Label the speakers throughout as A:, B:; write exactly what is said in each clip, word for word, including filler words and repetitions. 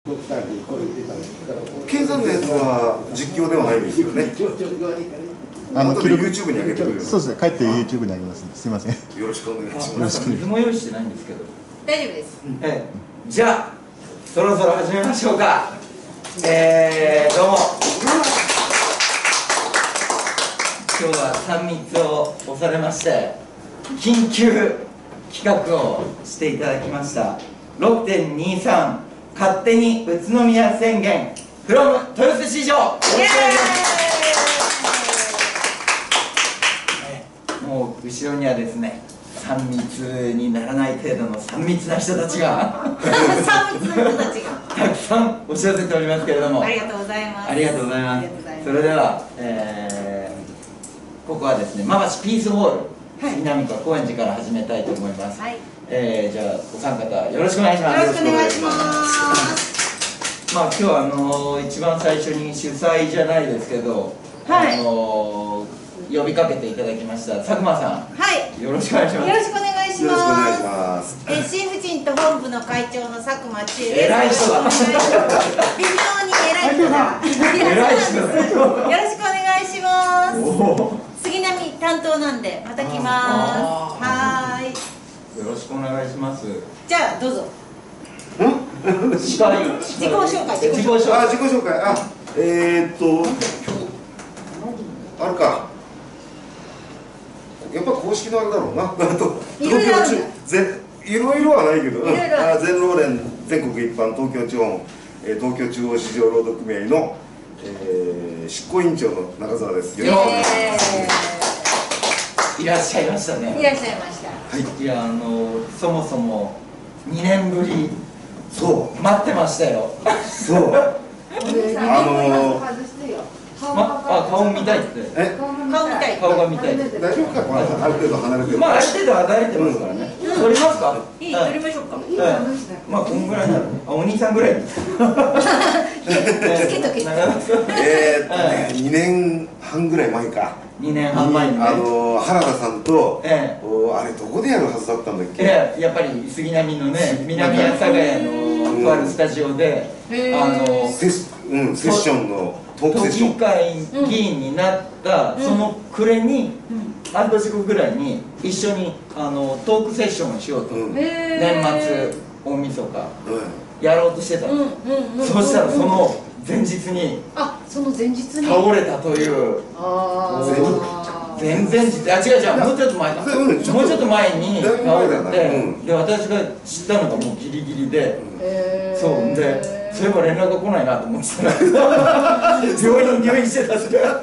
A: ケンさんのやつは実況ではないですよね。あの記録 YouTube に上げてくれる。
B: そうですね。帰って YouTube に上げますんで、すみません。
A: よろしくお願いします。
C: よろしく。水も用意してないんですけど。
D: 大丈夫です。
C: ええ、じゃあそろそろ始めましょうか。えー、どうも。今日はさん密を押されまして緊急企画をしていただきました。ろくてんにさん 勝手に宇都宮宣言 from 豊洲市場。もう後ろにはですね、さん密にならない程度のさん密な人たちが
D: さん密な人たちが
C: たくさん押し寄せておりますけれども、
D: ありがとうございます。
C: ありがとうございます。それでは、えー、ここはですね、馬橋ピースホール杉並区高円寺から始めたいと思います。はい、えー、じゃあお三方よろしくお願いします。
D: よろしくお願いします。
C: まあ今日はあのー、一番最初に主催じゃないですけど、はい、あのー呼びかけていただきました佐久間さん、はい、よろしくお願いします。
D: よろしくお願いし
A: よろしくお願いし
D: ま
A: ます。
D: す。え、新婦人と本部の会長の佐久間千恵です。
C: 偉い人だ。
D: 微妙に偉い人だ。
C: 偉い人だ。
D: よろしくお願いします。杉並担当なんでまた来ます。はーい。
C: よろしくお願いします。
D: じゃあどうぞ。
C: 司会。
D: 自己紹介。
A: 自己紹介。あ、自己紹介。あ、えー、っとあるか。やっぱ公式のあれだろうな。
D: いろいろある。
A: いろいろはないけど、
D: いろいろある。
A: 全労連全国一般東京地方東京中央市場労働組合の、えー、執行委員長の中澤です。よろしくお願いします。
C: いらっしゃいましたね。
D: いらっしゃいました。
C: はい。いや、あのそもそもにねんぶり。
A: そう
C: 待ってましたよ。
A: そう。あの
C: ま、あ、顔見たいって。
A: え、
D: 顔見たい。
C: 顔が見たい。
A: 大丈夫か、このある程度離れてる。
C: まあ、ある程度離れてますからね。撮りますか。
D: いい、撮りましょうか。
C: まあ、こんぐらいなの。あ、お兄さんぐらい。つ
D: けとけ。
A: えっとね、にねんはんぐらい前か。
C: にねんはん前に。
A: あの、原田さんと。
C: ええ。
A: あれ、どこでやるはずだったんだっけ。
C: ええ、やっぱり杉並のね、南阿佐ヶ谷のとあるスタジオで。あの、
A: セッションの。
C: 都議会議員になったその暮れに半年後ぐらいに一緒にあのトークセッションをしようと、年末大晦日やろうとしてたんです。そうしたらその前日に
D: あ、その前日に
C: 倒れたという。前々日、あ、違う違う、もうちょっと前か、もうちょっと前に倒れて、で私が知ったのがもうギリギリで、そうで。そういえば連絡が来ないなと思ってたら病院に入院してたし、いやだ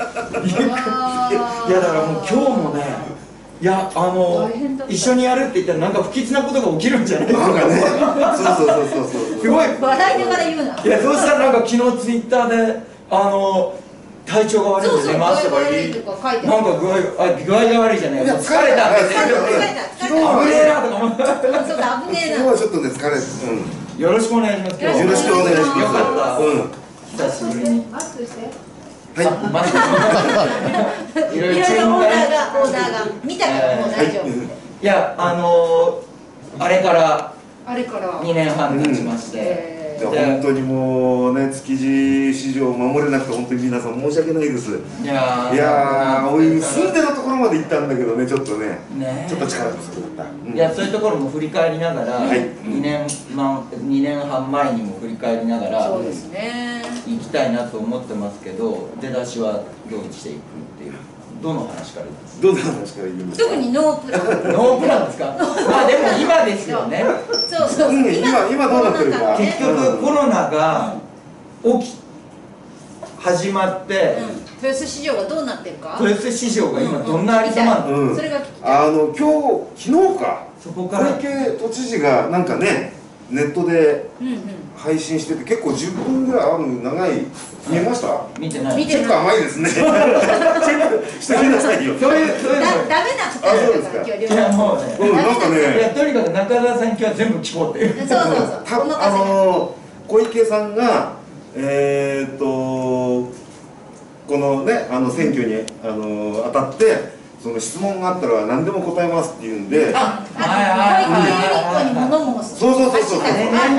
C: からもう今日もね、いやあの一緒にやるって言ったらなんか不吉なことが起きるんじゃないかな。
A: なんかね、そうそうそうそう、すごい
D: 笑いながら言うな。い
C: や、そうしたらなんか昨日ツイッターであの体調が悪いんで寝ますとか言い、なんか具合あ具合が悪いじゃない、疲れたんですよ。
D: 疲れた。
C: 危ねえなとか思って。
D: そうだ、危ねえな。
A: 今日はちょっとね疲れて。
C: よろしくお願いします。
A: よろしくお願いします。
C: よかった。うん。久しぶりに。
D: マスクして。
A: はい。
C: マスク。いろいろ
D: オーダーがオーダーが見たからもう大丈夫。
C: いや、あのあれから
D: あれから
C: にねんはん経ちまして。
A: 本当にもうね、築地市場を守れなくて本当に皆さん申し訳ないです。いやー、いやー、住んでるところまで行ったんだけどね、ちょっとね、ちょっと力不足だった。
C: いや、そういうところも振り返りながら、にねんはん前にも振り返りながら、
D: そうですね、
C: 行きたいなと思ってますけど、出だしはどうしていくっていう。どの話から言いますか。
A: どの話から言いますか。
D: 特にノープラン。
C: ノープランですか。まあでも今ですよね。
D: そうそう。
A: 今今どうなってるか。
C: 結局コロナが起き始まって、
D: 豊洲市場がどうなってるか。
C: 豊洲市場が今どんなありさまなの。
D: それが聞きたい。
A: あの今日昨日か。
C: そこから
A: 小池都知事がなんかね、ネットで配信してて結構じゅっぷんぐらいある長い。見えました？
C: 見てない。
A: ちょっと甘いですね。チェックしてくださいよ。
C: そういうそういうの。
D: ダメな人だから今日。
C: いやもうね。
A: うん、なんかね。
C: いやとにかく中澤さん今日は全部聞こうっていう。
D: そうそうそう。
A: あの小池さんがえっとこのねあの選挙にあの当たって。その質問があったら何でも答えますって言うんで、
D: あ、はいはいはいはい。そうそうそうそう。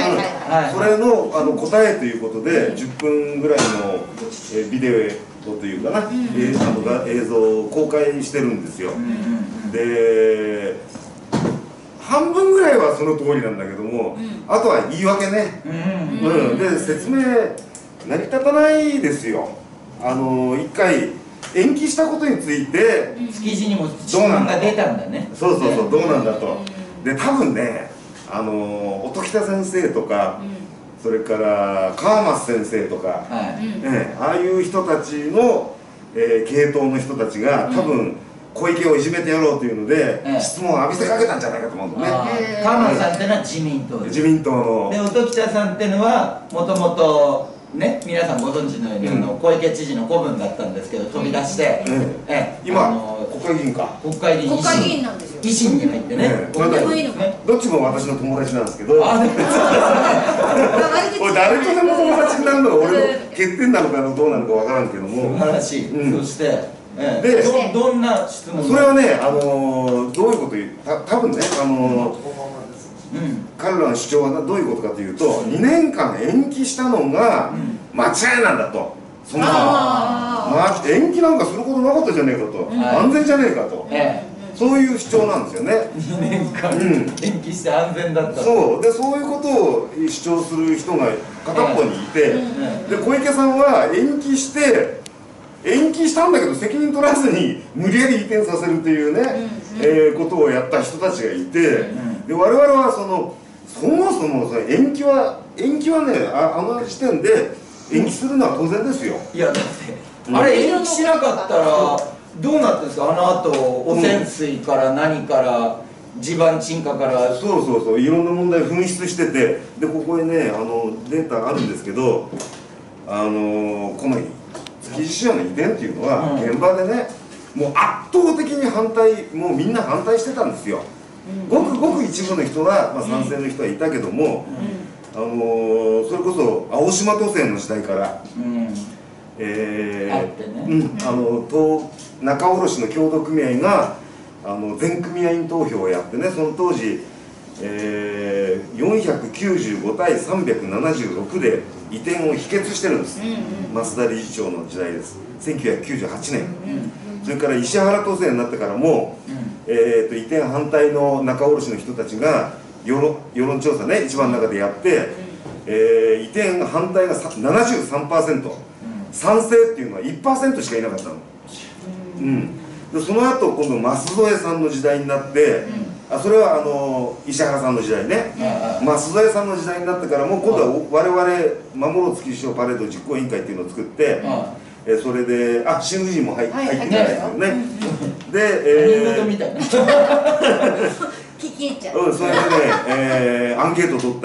A: それのあの答えということでじゅっぷんぐらいのえビデオというかな、えー、あの映像を公開してるんですよ。で半分ぐらいはその通りなんだけども、あとは言い訳ね、うん、で説明成り立たないですよ。あの一回延期したことについて
C: 築地にも質問が出たんだね。
A: そうそうそう、どうなんだと。で多分ね、あの音喜多先生とか、それから川松先生とか、はい、えああいう人たちの、えー、系統の人たちが多分小池をいじめてやろうというので、えー、質問を浴びせかけたんじゃないかと思うんだね。
C: 川松さんっていうのは自民党です。
A: 自民党の
C: で音喜多さんっていうのはもともとね、皆さんご存知のように、うん、小池知事の子分だったんですけど飛び出して、うん、え
A: 今国会議員か
C: 国会議員
D: 国会議員なんですよ。
C: 維新に入ってね、
A: どっちも私の友達なんですけど、あでもこれ誰とでも友達になるのが俺の欠点なのかどうなのか分からんけども、
C: 素晴らしい、うん、そしてでどどんな質問？
A: それはね、あのどういうこと言うた多分ね、あのうん、彼らの主張はどういうことかというと、にねんかん延期したのが間違いなんだと、そんなの、まあ、延期なんかすることなかったじゃねえかと、はい、安全じゃねえかと、ええ、そういう主張なんですよね。
C: にねんかん、うん、延期して安全だったと。
A: そうで、そういうことを主張する人が片っぽにいて、ええ、で小池さんは延期して延期したんだけど責任取らずに無理やり移転させるというね、うん、えー、ことをやった人たちがいて、うん、で我々はそのそもそもその延期は延期はね、あ, あの時点で延期するのは当然ですよ。
C: いやだって、うん、あれ延期しなかったらどうなってんですか。あのあと汚染水から何から地盤沈下から、
A: うん、そうそうそう、いろんな問題噴出してて、でここにねあのデータがあるんですけど、あのこの築地市場の移転っていうのは、うん、現場でねもう圧倒的に反対、もうみんな反対してたんですよ。ごくごく一部の人は、まあ、賛成の人はいたけども、うん、あのー、それこそ青島都政の時代から、うん、えー、あってね、うん、あの東仲卸の協同組合があの全組合員投票をやってね、その当時、えー、よんひゃくきゅうじゅうごたいさんびゃくななじゅうろくで移転を否決してるんです、うん、増田理事長の時代です。せんきゅうひゃくきゅうじゅうはちねん、うん、それから石原都政になってからも、うん、えーと移転反対の仲卸の人たちが世論、世論調査ね一番の中でやって、うん、えー、移転反対が ななじゅうさんパーセント、うん、賛成っていうのは いちパーセント しかいなかったの、うん、でその後今度舛添さんの時代になって、うん、あそれはあの石原さんの時代ね、舛添さんの時代になってからも今度は我々守ろう築地市場パレード実行委員会っていうのを作って、うん、えそれであ新婦人も入ってないですよね。で、えー、
D: 聞き入っちゃう。
A: うん、それでね、えー、アンケートを取った、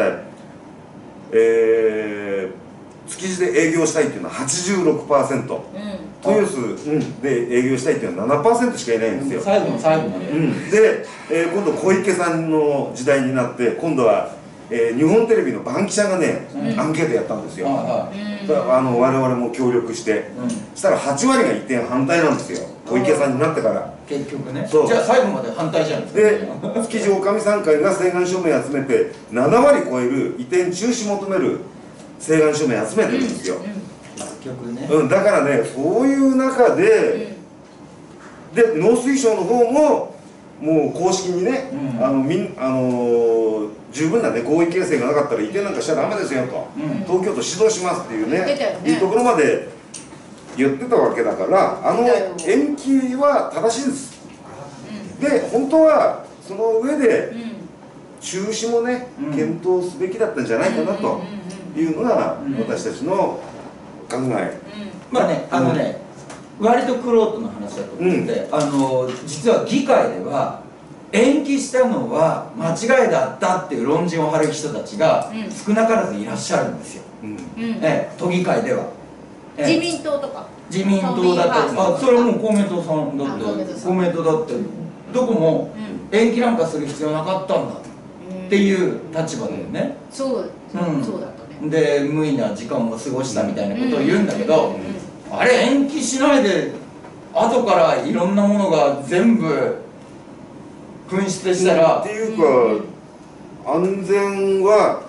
A: えー、築地で営業したいっていうのは はちじゅうろくパーセント、うん、豊洲、うん、で営業したいっていうのは ななパーセント しかいないんですよ。
C: 最後の最後まで、
A: うん、で、えー、今度小池さんの時代になって今度は、えー、日本テレビの番記者がね、うん、アンケートやったんですよ。あの我々も協力して、うん、そしたらはちわりが移転反対なんですよ、小池さんになってから。
C: 結局ね、そうじゃあ最後まで反対じゃん。
A: で築地女将参会が請願署名集めてななわり超える移転中止求める請願署名集めてるんですよ、うん
C: 結局ね、
A: うん、だからねそういう中で、うん、で農水省の方ももう公式にね、うん、あのみんあのー、十分な、ね、合意形成がなかったら移転なんかしちゃダメですよと、うん、東京都指導しますっていうね、ねいうところまで言ってたわけだから、あの延期は正しいんです、うん、で本当はその上で中止もね、うん、検討すべきだったんじゃないかなというのが私たちの考え、うん、
C: まあねあのね、うん、割と玄人の話だと思って、うん、あの実は議会では延期したのは間違いだったっていう論陣を張る人たちが少なからずいらっしゃるんですよ、うん、ええ都議会では。
D: 自民党とか
C: 自民党だってあそれはもう公明党さんだって公明党だってどこも延期なんかする必要なかったんだっていう立場だよね。
D: そう、うん、そうだとね。
C: で無意な時間を過ごしたみたいなことを言うんだけど、あれ延期しないで後からいろんなものが全部噴出したら、
A: っていうか安全は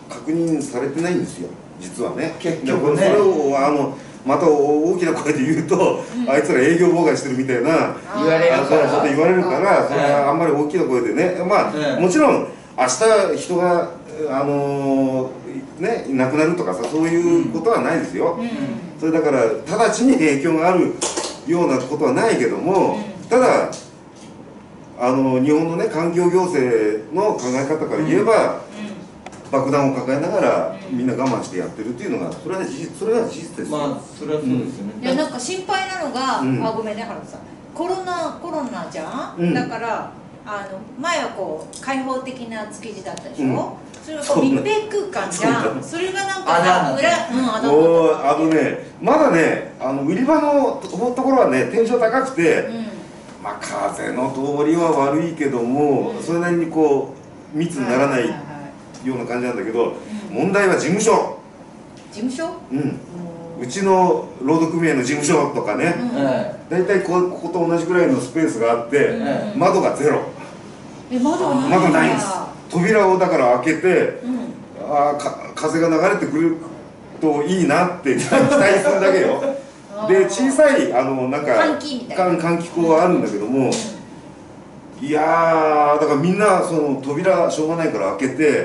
A: 確認されてないんですよ実はね。
C: 結局ね
A: それをあのまた大きな声で言うと、うん、あいつら営業妨害してるみたいな
C: 言われるから
A: ちょっと言われるからそれはあんまり大きな声でねまあ、うん、もちろん明日人があのー、ね亡くなるとかさそういうことはないですよ、うん、それだから直ちに影響があるようなことはないけども、うん、ただあの日本のね環境行政の考え方から言えば、うん爆弾を抱えながらみんな我慢してやってるっていうのがそれは事実それは事実ですよ。
C: まあそれはそうですよね。
D: いやなんか心配なのが、
A: うん、
D: あごめんね原田さんコロナコロナじゃん、うん、だからあの前はこう開放的な築地だったでしょ、うん、それがこう密閉空間じゃん そ, それがなんかさ裏うんあだ
A: おあのねまだねあの売り場のところはね天井高くて、うん、まあ風の通りは悪いけども、うん、それなりにこう密にならない、はいはいはいような感じなんだけど、うん、問題は事務所
D: 事務所
A: うんうちの労働組合の事務所とかね、うん、大体ここと同じぐらいのスペースがあって、うん、窓がゼロ
D: え窓ない
A: 窓ないんです扉をだから開けて、うん、あか風が流れてくるといいなって期待するだけよで小さいあのなんか
D: 換気みたいな
A: 換気口はあるんだけども、うんいやーだからみんなその扉しょうがないから開けて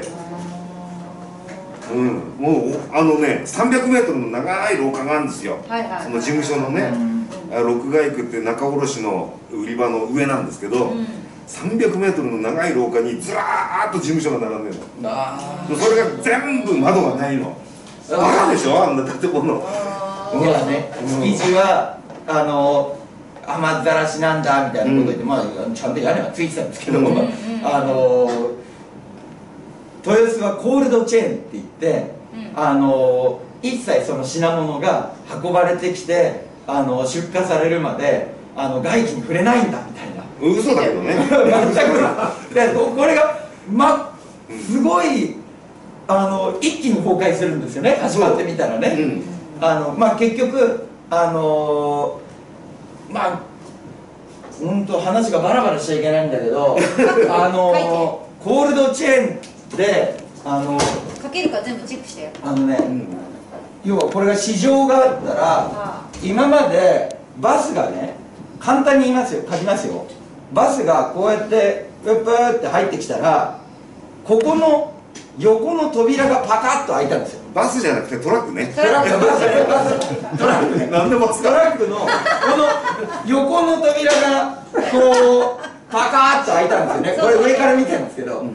A: うんもうあのねさんびゃくメートルの長い廊下があるんですよ、はいはい、その事務所のね、うん、六街区って仲卸の売り場の上なんですけど、うん、さんびゃくメートルの長い廊下にずらーっと事務所が並んでるのあそれが全部窓がないの分かるでしょあんな建物
C: いやね築地はあの雨ざらしなんだみたいなこと言って、うん、まあちゃんと屋根はついてたんですけど、うん、あの豊洲はコールドチェーンって言って、うん、あの一切その品物が運ばれてきてあの出荷されるまであの外気に触れないんだみたいな
A: 嘘だけどね全
C: くでこれが、ま、すごいあの一気に崩壊するんですよね始まってみたらね、うん、あのまあ結局あのまあ本当話がバラバラしちゃいけないんだけどあのコールドチェーンであの
D: かけるか全部チェックして
C: あのね、うん、要はこれが市場があったらああ今までバスがね簡単に言いますよ書きますよバスがこうやってプップーって入ってきたらここの横の扉がパカッと開いたんですよ
A: バスじゃなくてトラックね
C: トラックバスねバストラックね
A: 何でもト
C: ラックのこの横の扉がこうパカーッと開いたんですよねこれ上から見てるんですけど、うん、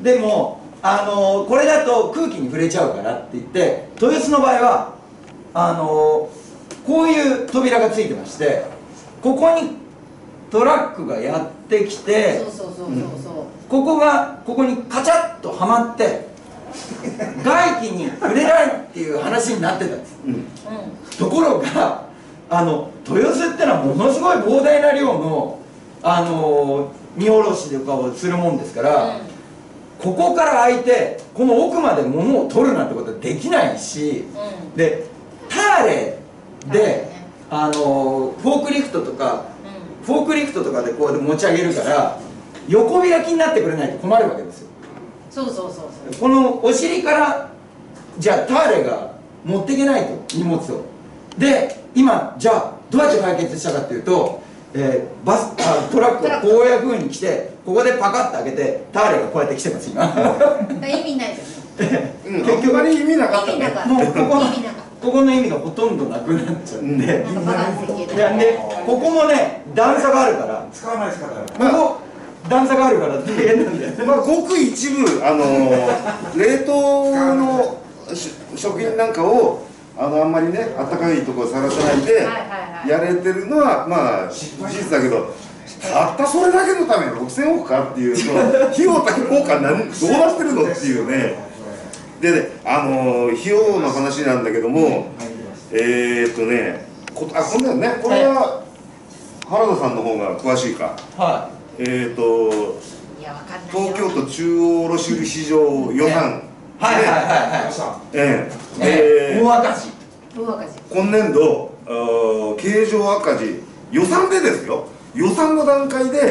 C: でもあのこれだと空気に触れちゃうからって言って豊洲の場合はあのこういう扉がついてましてここにトラックがやってきて
D: そうそうそうそうそう、うん
C: ここがここにカチャッとはまって外気に触れないっていう話になってたんです、うん、ところがあの豊洲ってのはものすごい膨大な量のあの荷下ろしとかをするもんですから、うん、ここから開いてこの奥まで物を取るなんてことはできないし、うん、でターレで、ね、あのフォークリフトとか、うん、フォークリフトとかでこうやって持ち上げるから横開きになってくれないと困るわけですよ
D: そうそうそうそう
C: このお尻からじゃあターレが持っていけないと荷物をで今じゃあどうやって解決したかっていうと、えー、バスあトラックがこういうふうに来てここでパカッと開けてターレがこうやって来てます今
D: 意味ないです
A: 結局あれ意味なかったね
C: もうここのここの意味がほとんどなくなっちゃうんででここもね段差があるから
E: 使わないですから
C: ここ段差があるから大変なんで
A: まあごく一部あの冷凍の食品なんかをあのあんまりねあったかいところさらさないでやれてるのはまあ事実だけどたったそれだけのためにろくせんおくかっていうと費用対効果何どうなってるのっていうねでねあの費用の話なんだけどもえーっとねこあこんなんねこれは原田さんの方が詳しいかはいえーと東京都中央卸売市場予算
C: はいはいはいはい
A: ええ
C: 大赤字
D: 大赤字
A: 今年度経常赤字予算でですよ予算の段階で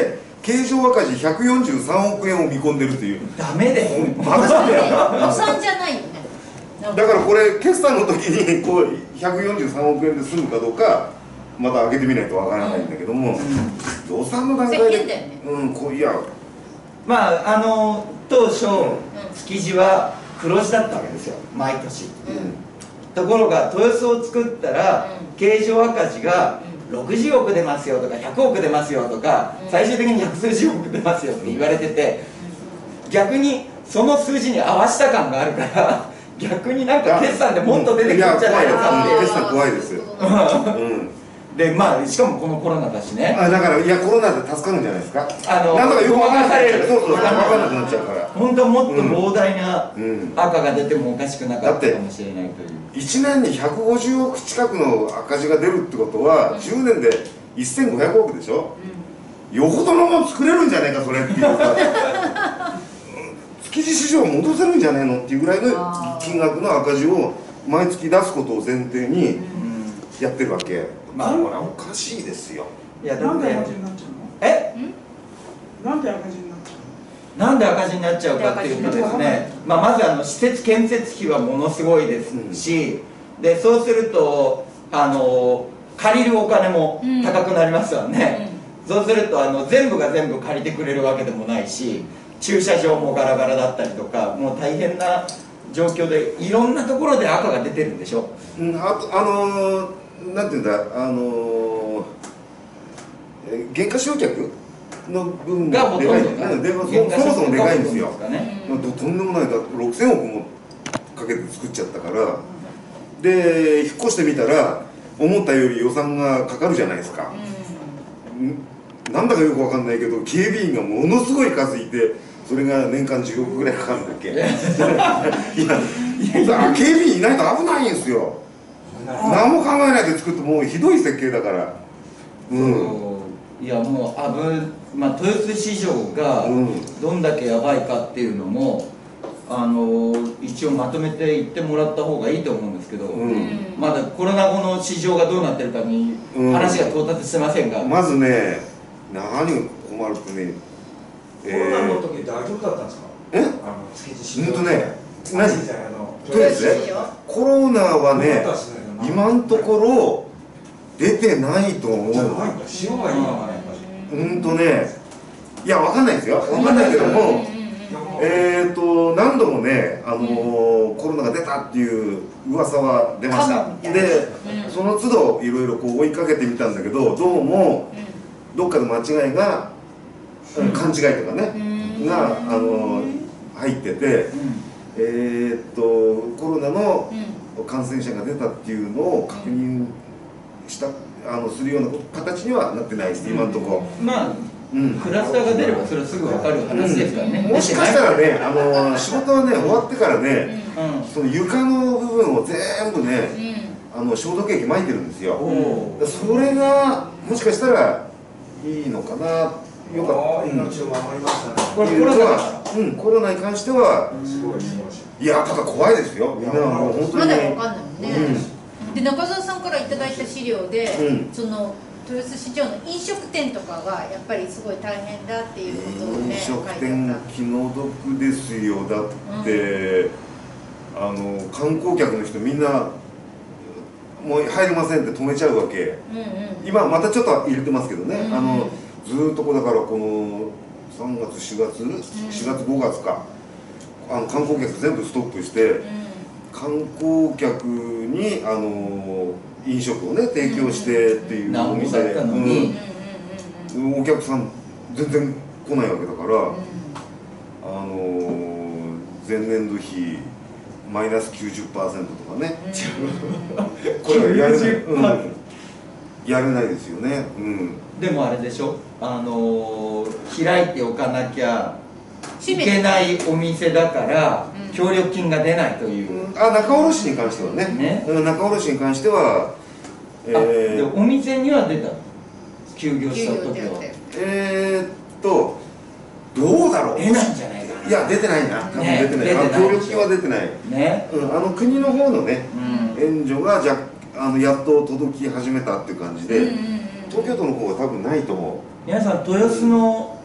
A: 経常赤字ひゃくよんじゅうさんおくえんを見込んでるという。
C: ダメで
A: バカじゃん。
D: 予算じゃないよね。
A: だからこれ決算の時にこうひゃくよんじゅうさんおくえんで済むかどうかまた開けてみないとわからないんだけども、予算の段階で、ね、うんこういや
C: まああの当初、うん、築地は黒字だったわけですよ毎年、うん、ところが豊洲を作ったら、うん、経常赤字がろくじゅうおく出ますよとかひゃくおく出ますよとか、うん、最終的に百数十億出ますよって言われてて、うん、逆にその数字に合わせた感があるから逆になんか決算でもっと出てくるんじゃないのかっていう。
A: 決算怖いですよ。うん
C: でまあしかもこのコロナだしね。
A: あだからいやコロナで助かるんじゃないですか。
C: あの
A: なんとかよく分かんない。
C: そう
A: そう分かんなくなっちゃうから。
C: 本当はもっと膨大な赤が出てもおかしくなかったかもしれないという。
A: いちねんにひゃくごじゅうおく近くの赤字が出るってことは、うん、じゅうねんでせんごひゃくおくでしょ。うん、よほどのもの作れるんじゃねえかそれっていうか。築地市場戻せるんじゃねえのっていうぐらいの金額の赤字を毎月出すことを前提にやってるわけ。まあこれはおかしいですよ。
E: いやなんで赤字になっちゃうの？
C: え？
E: なんで赤字になっちゃ
C: うの？なんで赤字になっちゃうかっていうとですね、まあまずあの施設建設費はものすごいですし、うん、でそうするとあの借りるお金も高くなりますわね。うん、そうするとあの全部が全部借りてくれるわけでもないし、駐車場もガラガラだったりとか、もう大変な状況でいろんなところで赤が出てるんでしょ。
A: うん、あとあのーなんていうんだ、あのー、減価償却の部分
C: がでかいん
A: で、そもそもでかいんですよ。とんでもないだろくせんおくもかけて作っちゃったから、で引っ越してみたら思ったより予算がかかるじゃないですか。うん、なんだかよくわかんないけど警備員がものすごい数いて、それが年間じゅうおくぐらいかかるんだっけ。いや、警備員いないと危ないんですよ。何も考えないで作ってもうひどい設計だから。
C: うん、いやもうあぶ、まあ、豊洲市場がどんだけやばいかっていうのも、あの一応まとめて言ってもらった方がいいと思うんですけど、うん、まだコロナ後の市場がどうなってるかに話が到達してませんが、
A: うん、まずね何が困るってね、
F: コロナの時大丈夫だったんですか？
A: え？あの
F: 築地市場。
A: うんとね、何？そうですね。コロナはね、今のところ出てないと思う。
F: 塩がいいのかね。
A: うんとね、いやわかんないですよ。わかんないけども、えっと何度もね、あのコロナが出たっていう噂は出ました。で、その都度いろいろこう追いかけてみたんだけど、どうもどっかの間違いが勘違いとかねがあの入ってて、えっとコロナの感染者が出たっていうのを確認したあのするような形にはなってないです、今のところ。
C: まあ、うん、クラスターが出ればそれはすぐ分かる話ですからね。
A: もしかしたらね、あの仕事はね終わってからね、その床の部分を全部ね、あの消毒液撒いてるんですよ。それがもしかしたらいいのかな。よかった。
F: 命を守りましたね。
A: これコロナ、うん、コロナに関しては、いやただ怖いですよ。みんなもう本当に。
D: まだわかんないもんね。で中澤さんからいただいた資料で、その豊洲市場の飲食店とかがやっぱりすごい大変だっていうことをね、
A: 飲食店気の毒ですよ。だって、あの観光客の人みんなもう入りませんって止めちゃうわけ。今またちょっと入れてますけどね。あのずーっとこうだからこのさんがつしがつしがつごがつか、あの観光客全部ストップして、観光客にあの飲食をね提供してっていうお店で、お客さん全然来ないわけだから、あの前年度比マイナス きゅうじゅっパーセント とかね、これはやれない、うん、やれないですよね。うん、
C: でもあれでしょ、あのー、開いておかなきゃいけないお店だから協力金が出ないという、
A: うん、あ仲卸に関してはね、ね、仲卸に関しては、
C: えー、でお店には出た、休業した時は
A: えーっとどうだろう、
C: 出ないんじゃないかな。
A: いや出てないな、多分出てない、ね、協力金は出てないね、うん、あの国の方のね、うん、援助がじゃあのやっと届き始めたっていう感じで、東京都の方は多分ないと思う。
C: 皆さん豊洲の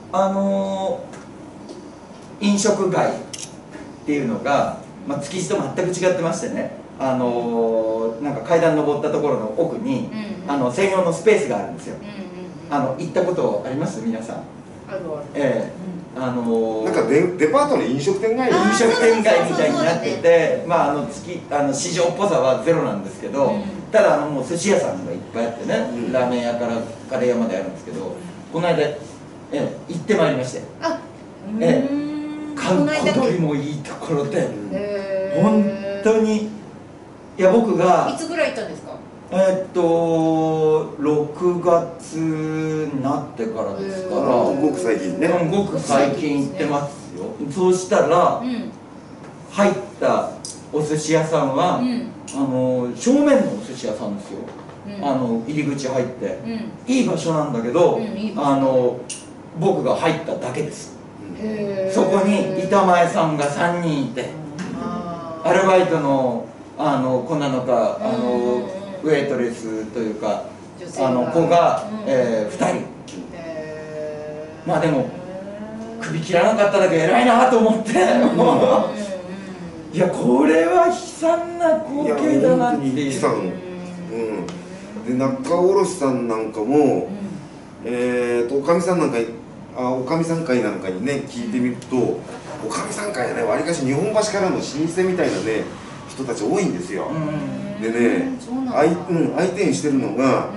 C: あのー、飲食街っていうのが、まあ、築地と全く違ってましてね、あのー、なんか階段登ったところの奥に、うん、あの専用のスペースがあるんですよ。うん、あの行ったことあります皆さん？
D: あるある。
C: ええ、うん、あのー、
A: なんかデデパートの飲食店街
C: 飲食店街みたいになってて、まああの月あの市場っぽさはゼロなんですけど、うん、ただあのもう寿司屋さんがいっぱいあってね、うん、ラーメン屋からカレー屋まであるんですけど、この間、ええ、行ってまいりまして、あ、ええ、観光通りもいいところで、本当に、いや僕が
D: いつぐらい行ったんですか？
C: えーっとろくがつになってからですから、
A: ごく最近ね、
C: ごく最近行ってますよ。そうしたら、うん、入ったお寿司屋さんは、うん、あの正面のお寿司屋さんですよ。うん、あの入り口入って、うん、いい場所なんだけど、うん、いいあの僕が入っただけです。そこに板前さんがさんにんいて、アルバイトのあの子なのか、あのウェイトレスというかあの子が、うん、えー、ふたり、まあでも首切らなかっただけ偉いなと思って、いやこれは悲惨な光景だなっていう。
A: 悲惨、うん、で仲卸さんなんかも、うん、えーとおかみさんなんかあおかみさん会なんかにね聞いてみると、おかみさん会はねわりかし日本橋からの老舗みたいなね人たち多いんですよ。でね、相手にしてるのが、うん、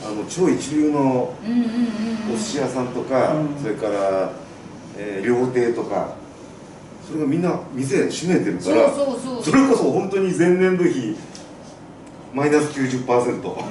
A: あの超一流のお寿司屋さんとか、うん、それから、えー、料亭とか、それがみんな店閉めてるから、それこそ本当に前年度比マイナス きゅうじゅっパーセント。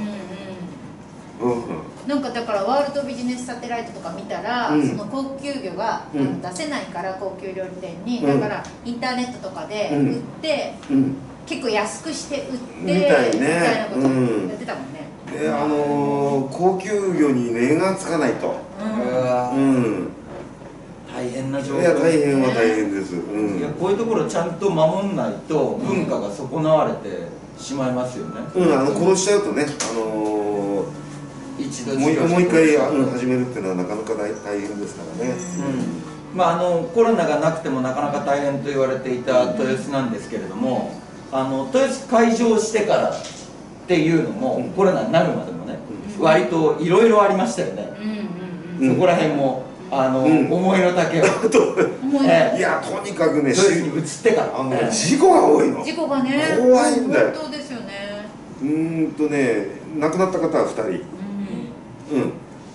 D: なんかだからワールドビジネスサテライトとか見たら、うん、その高級魚が、うん、出せないから高級料理店に、うん、だからインターネットとかで売って、うんうん、結構安くして売ってみたい、ね、みたいなことやってたもんね。
A: で、あのー、高級魚に値がつかないと、うん、うん、
C: 大変な状況。
A: いや大変は大変です、うん、
C: いやこういうところちゃんと守んないと文化が損なわれてしまいますよね。
A: うん、あの殺しちゃうとね、あのー一度もう一回始めるっていうのはなかなか大変ですからね。
C: うん、まああのコロナがなくてもなかなか大変と言われていた豊洲なんですけれども、あの豊洲開場してからっていうのも、うん、コロナになるまでもね、うん、割といろいろありましたよね。うん、そこら辺もあの、うん、思いの丈を
A: えいやとにかくね
C: 豊洲に移ってから
A: あの、ね、事故が多いの。
D: 事故がね
A: 怖いんだよ。
D: 本当ですよね。
A: うーんとね亡くなった方はふたり。うん、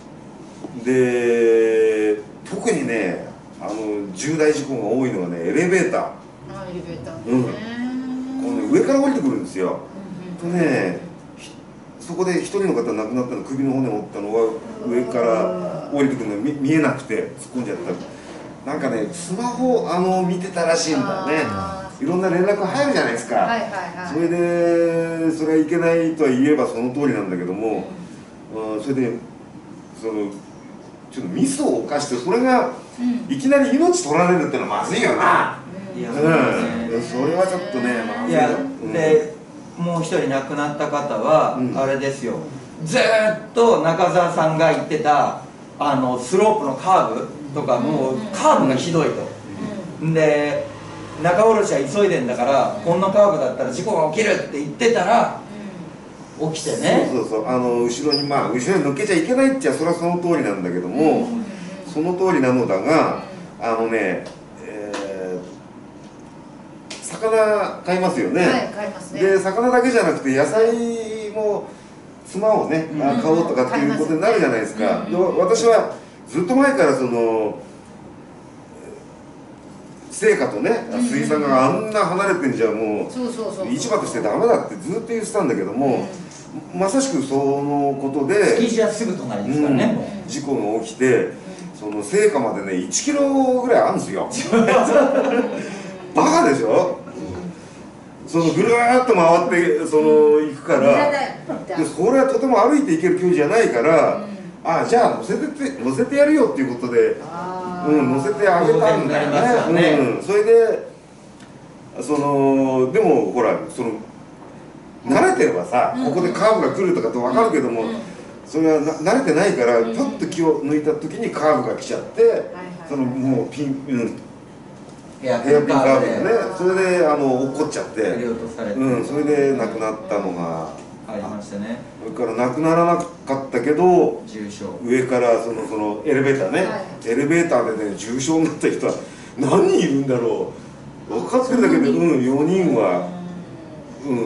A: で特にねあの重大事故が多いのはねエレベーター。
D: あエレベーター、
A: うん、このね上から降りてくるんですよ。とねそこで一人の方亡くなったの、首の骨を折ったのは上から降りてくるのが 見, 見えなくて突っ込んじゃった。なんかねスマホあの見てたらしいんだね。いろんな連絡入るじゃないですか。はいはいはい、それでそれはいけないとは言えばその通りなんだけども、うん、それでそのちょっとミスを犯してそれがいきなり命取られるってのはまずいよな。いや、うん、それはちょっとねまずいよ。いや、
C: うん、でもう一人亡くなった方は、うん、あれですよ、ずーっと中澤さんが言ってたあのスロープのカーブとかもうカーブがひどいと、うん、で仲卸は急いでんだからこんなカーブだったら事故が起きるって言ってたら起きてね。
A: そうそうそう、あの後ろにまあ後ろに抜けちゃいけないっちゃそれはその通りなんだけども、うん、その通りなのだが、あのね、えー、魚買いますよね。
D: はい、買いますね。
A: で魚だけじゃなくて野菜も妻をね、うん、買おうとかっていうことになるじゃないですか。で私はずっと前からその青果とね水産があんな離れてんじゃもう市場としてダメだってずっと言ってたんだけども、うん、まさしくそのことで
C: 築地はすぐ隣ですからね、
A: うん、事故が起きて、その青果までねいちキロぐらいあるんですよバカでしょ。そのぐるーっと回ってその行くからで、それはとても歩いて行ける距離じゃないから、うん、ああじゃあ乗せてって乗せてやるよっていうことで、うん、乗せてあげたんだよね。うん、それでそのでもほらその慣れてればさ、うん、ここでカーブが来るとかって分かるけども、うん、 それはな慣れてないからパッと気を抜いた時にカーブが来ちゃってそのもうピン、うん、ヘアピンカーブでねそれであの落っこっちゃってうん、それで亡くなったのが
C: ありましたね。
A: それから亡くならなかったけど
C: 重傷
A: 上からそのそのエレベーターね、はい、エレベーターでね重傷になった人は何人いるんだろう分かってるだけでうんよにんは、うん、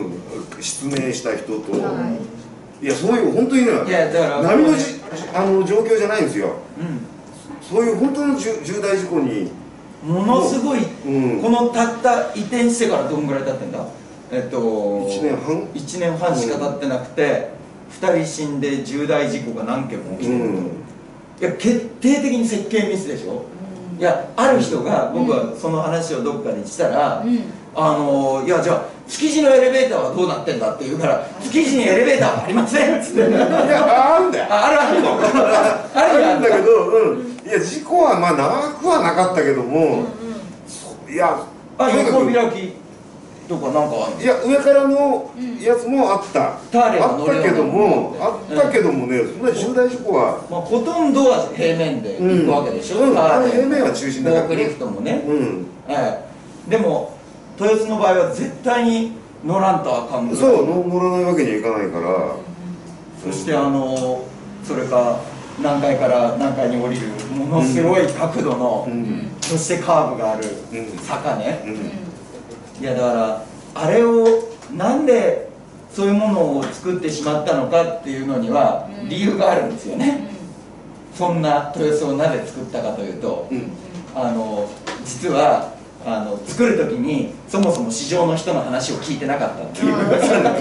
A: 失明した人と、はい、いやそういう本当にね波のじあの状況じゃないんですよ、うん、そういう本当の重大事故に
C: ものすごい、うん、このたった移転してからどんぐらい経ってんだえっと
A: いちねんはん
C: いちねんはんしか経ってなくて、うん、ふたり死んで重大事故が何件も起きてる、うん、いや決定的に設計ミスでしょ、うん、いやある人が、僕はその話をどっかでしたら、うん、あのいやじゃあ築地のエレベーターはどうなってんだって言うから築地にエレベーターはありませんっつってい
A: やあるんだよ
C: あるあるの
A: あるんだけど、うん、いや事故はまあ長くはなかったけども、うん、いや
C: あ横開きとかなんか
A: いや上からのやつもあった、うん、あったけどもあったけどもね、うん、そんな重大事故は、
C: まあ、ほとんどは平面で行くわけでしょ、うん、
A: あの平面は中心だから
C: フォークリフトもね、うんええ、でも豊洲の場合は絶対に乗らんとあかんぐらい
A: そう乗らないわけにはいかないから、
C: そしてあのそれか何階から何階に降りるものすごい角度の、うん、そしてカーブがある坂ね、うんうんいやだからあれをなんでそういうものを作ってしまったのかっていうのには理由があるんですよね、うん、そんな豊洲をなぜ作ったかというと、うん、あの実はあの作る時にそもそも市場の人の話を聞いてなかったっていう考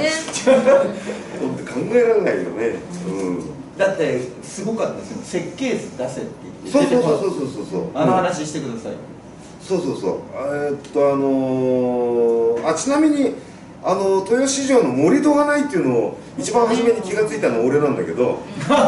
A: えられないよね、うん、
C: だってすごかったですよ設計図出せって言
A: ってそうそうそうそうそうそう
C: あの話してください、
A: そうそうそうえー、っとあのー、あちなみにあの豊洲市場の盛り土がないっていうのを一番初めに気が付いたのは俺なんだけど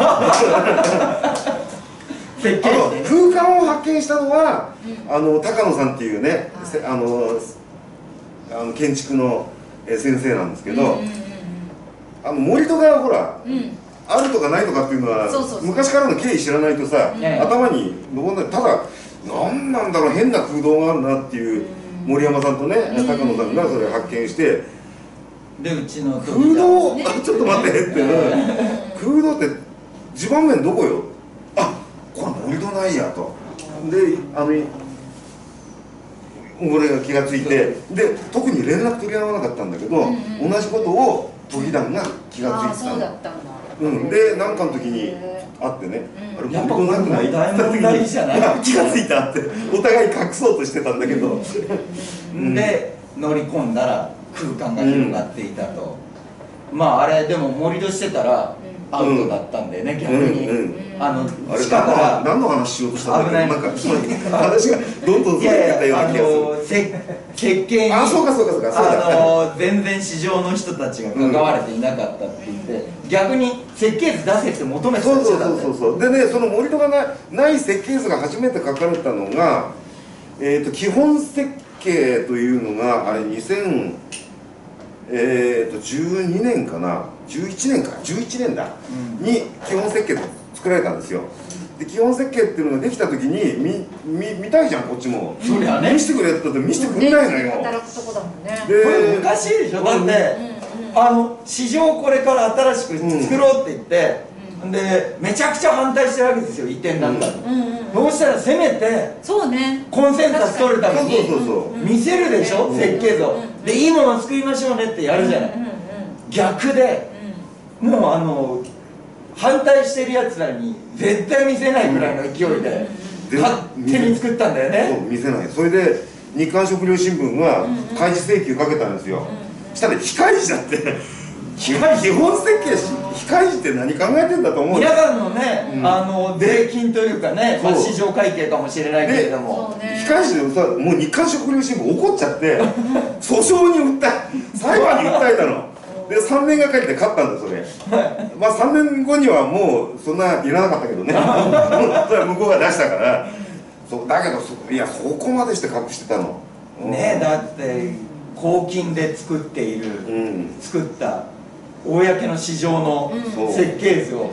C: 設計図ね、
A: 空間を発見したのは、うん、あの高野さんっていうね、はい、あのあの建築の先生なんですけど、あの盛り土がほら、うん、あるとかないとかっていうのは昔からの経緯知らないとさ、うん、頭に残んない。ただ何なんだろう変な空洞があるなっていう森山さんとね、うん、高野さんがそれを発見して
C: でうちの
A: 空洞、ね、ちょっと待ってって、ね、空洞って地盤面どこよあこれ盛り土ないやとであの俺が気がついてで特に連絡取り合わなかったんだけど、うんうん、同じことを都議団が気がついてたの。そうだったんだ、うん、で何かの時に会ってね、
C: うん、あれ盛り土なくない大問題じゃない
A: 気がついたってお互い隠そうとしてたんだけど、
C: うん、で乗り込んだら空間が広がっていたと、うん、まああれでも盛り土してたらアウトだったんでね、うん、逆に、うんうん、あの地下から
A: 何の話しようとしたんだけどなんか話がどんどんずれてたような気がする。
C: 設計に
A: あそうかそうかそうかそうだ
C: あの全然市場の人たちが関われていなかったって言って、うん、逆に設計図出せって求めてたん
A: だよ。そうそうそうそうでねその盛り土がなない設計図が初めて書かれたのが、えー、と基本設計というのがあれにせんじゅうにねんかなじゅういちねんかじゅういちねんだ、うん、に基本設計で作られたんですよ。で基本設計っていうのができた時に見見見たいじゃんこっちも、
C: そりゃね
A: 見せてくれって言ったって見せてくれないのよ、
D: ね、働くとこだもんね。
C: でこれおかしいでしょ、だって、うんうん、あの市場これから新しく作ろうって言って、うん、でめちゃくちゃ反対してるわけですよ移転なんだと、うんうんうん、そうしたらせめて
D: そうね
C: コンセンサス取るために見せるでしょ、うん、設計図を、うん、でいいもの作りましょうねってやるじゃない、うんうんうん、逆で、うん、もうあの反対してるやつらに絶対見せないぐらいの勢いで勝手に作ったんだよね。
A: そう見せない。それで日刊食料新聞が開示請求かけたんですよ。したら非開示だって基本設計非開示って何考えてんだと思う。
C: 皆さんのね、うん、あの税金というかね、まあ、市場会計かもしれないけれども
A: 非開示でさもう日刊食料新聞怒っちゃって訴訟に訴え裁判に訴えたの。でさんねんがかりで勝ったんだそれまあさんねんごにはもうそんないらなかったけどねそれは向こうが出したからそうだけどそいやそこまでして隠してたの
C: ねえだって公金で作っている、うん、作った公の市場の設計図を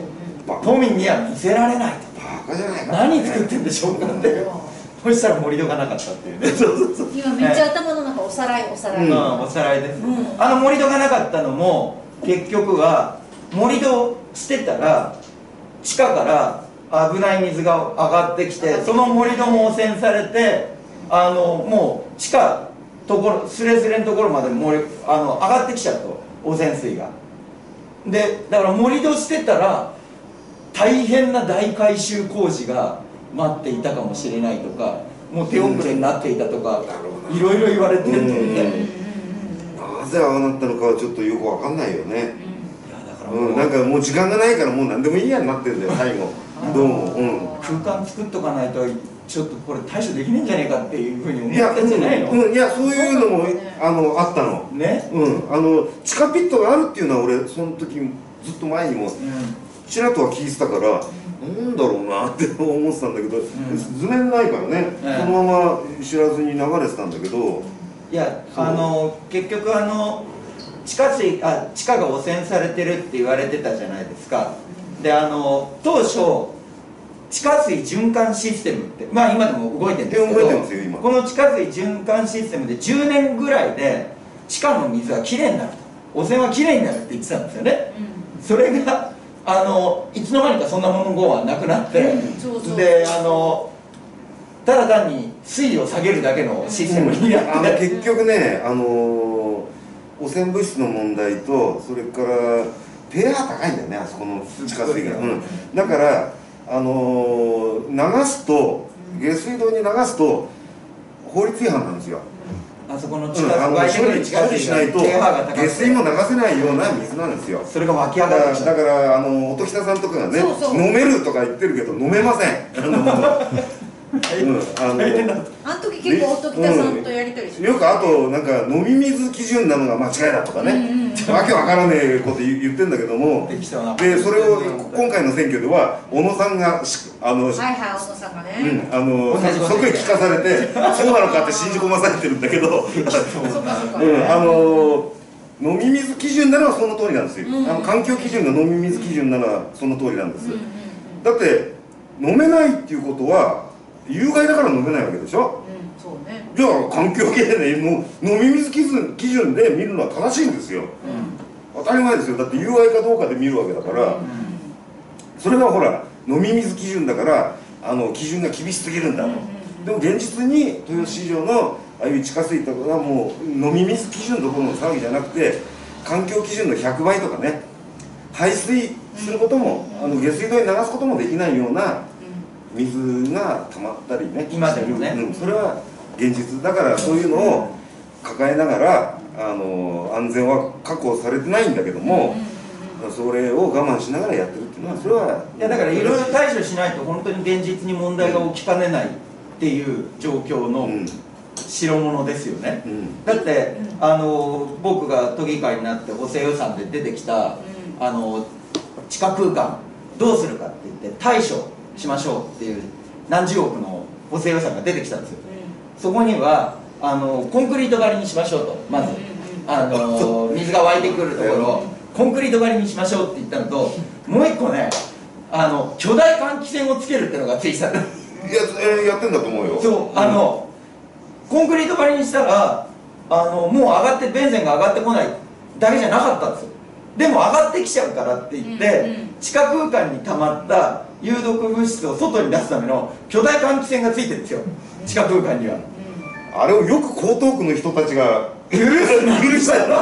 C: 都民には見せられないと。
A: バカじゃないか、
C: 何作ってんでしょうかって。そしたら盛り土がなかったっていうね。そうそうそう。
D: 今めっちゃ頭の中おさらいおさらい。
C: うん、おさらいです。あの盛り土がなかったのも結局は盛り土してたら地下から危ない水が上がってきて、その盛り土も汚染されて、あのもう地下ところスレスレのところまで盛りあの上がってきちゃうと、汚染水が。でだから盛り土してたら大変な大改修工事が待っていたかもしれないとか、もう手遅れになっていたとか、いろいろ言われてるんで、
A: なぜああなったのかはちょっとよくわかんないよね。うん、なんかもう時間がないからもう何でもいいやになってるんだよ最後。どうも、うん、
C: 空間作っとかないとちょっとこれ対処できないんじゃないかっていうふうに思ったんじゃないの？
A: うん、いやそういうのもあのあったの
C: ね。
A: うん、あの地下ピットがあるっていうのは俺その時ずっと前にもちらっとは聞いてたから、なんだろうなって思ってたんだけど、うん、図面ないからね、うん、そのまま知らずに流れてたんだけど、
C: いやあの結局あの地下水あ地下が汚染されてるって言われてたじゃないですか。であの当初地下水循環システムってまあ今でも動いてるんですけど、この地下水循環システムでじゅうねんぐらいで地下の水はきれいになると、汚染はきれいになるって言ってたんですよね。うん、それがあのいつの間にかそんな文言はなくなって、うん、であのただ単に水位を下げるだけのシステムになって、うん、
A: あの結局ねあの汚染物質の問題とそれから ペーアール 高いんだよねあそこの地下水が、うん、だからあの流すと下水道に流すと法律違反なんですよ。
C: あそこの地下水
A: 処理しないと下水も流せないような水なんですよ。
C: それが湧き上がる。
A: だからあの音喜多さんとかがね飲めるとか言ってるけど飲めません。うん、あの
D: あの時結構音喜多さんとやり取りして
A: よくあとなんか飲み水基準なのが間違いだとかね、わけわからねえこと言ってんだけども、でそれを今回の選挙では小野さんがあの、はい
D: はい小野さんがね、
A: うん、あのそこへ聞かされてそうなのかって信じ込まされてるんだけど、あの飲み水基準ならその通りなんですよ。あの環境基準が飲み水基準ならその通りなんです。だって飲めないっていうことは有害だから飲めないわけでしょ。うん、そうね。じゃあ環境系でもう飲み水基準基準で見るのは正しいんですよ。うん、当たり前ですよ。だって有害かどうかで見るわけだから、うん、それがほら飲み水基準だからあの基準が厳しすぎるんだと。でも現実に豊洲市場のああいう地下水とかはもう飲み水基準どころの騒ぎじゃなくて環境基準のひゃくばいとかね、排水することも、うん、あの下水道に流すこともできないような水が溜まったりね、
C: 今でもね、
A: うん、それは現実だから、そういうのを抱えながらあの安全は確保されてないんだけども、それを我慢しながらやってるっていうのはそれはい
C: やだからいろいろ対処しないと本当に現実に問題が起きかねないっていう状況の代物ですよね。うん、だってあの僕が都議会になって補正予算で出てきたあの地下空間どうするかって言って対処しましょうっていう何十億の補正予算が出てきたんですよ。うん、そこにはあのコンクリート張りにしましょうと、まずあの水が湧いてくるところをコンクリート張りにしましょうって言ったのと、もう一個ねあの巨大換気扇をつけるっていうのがついてた。いや、
A: えー、やってんだと思うよ。
C: そうあの、うん、コンクリート張りにしたらあのもう上がってベンゼンが上がってこないだけじゃなかったんですよ。でも上がってきちゃうからって言って、うんうん、地下空間に溜まった有毒物質を外に出すための巨大換気扇がついてるんですよ、地下空間には。
A: あれをよく江東区の人たちが許したよな。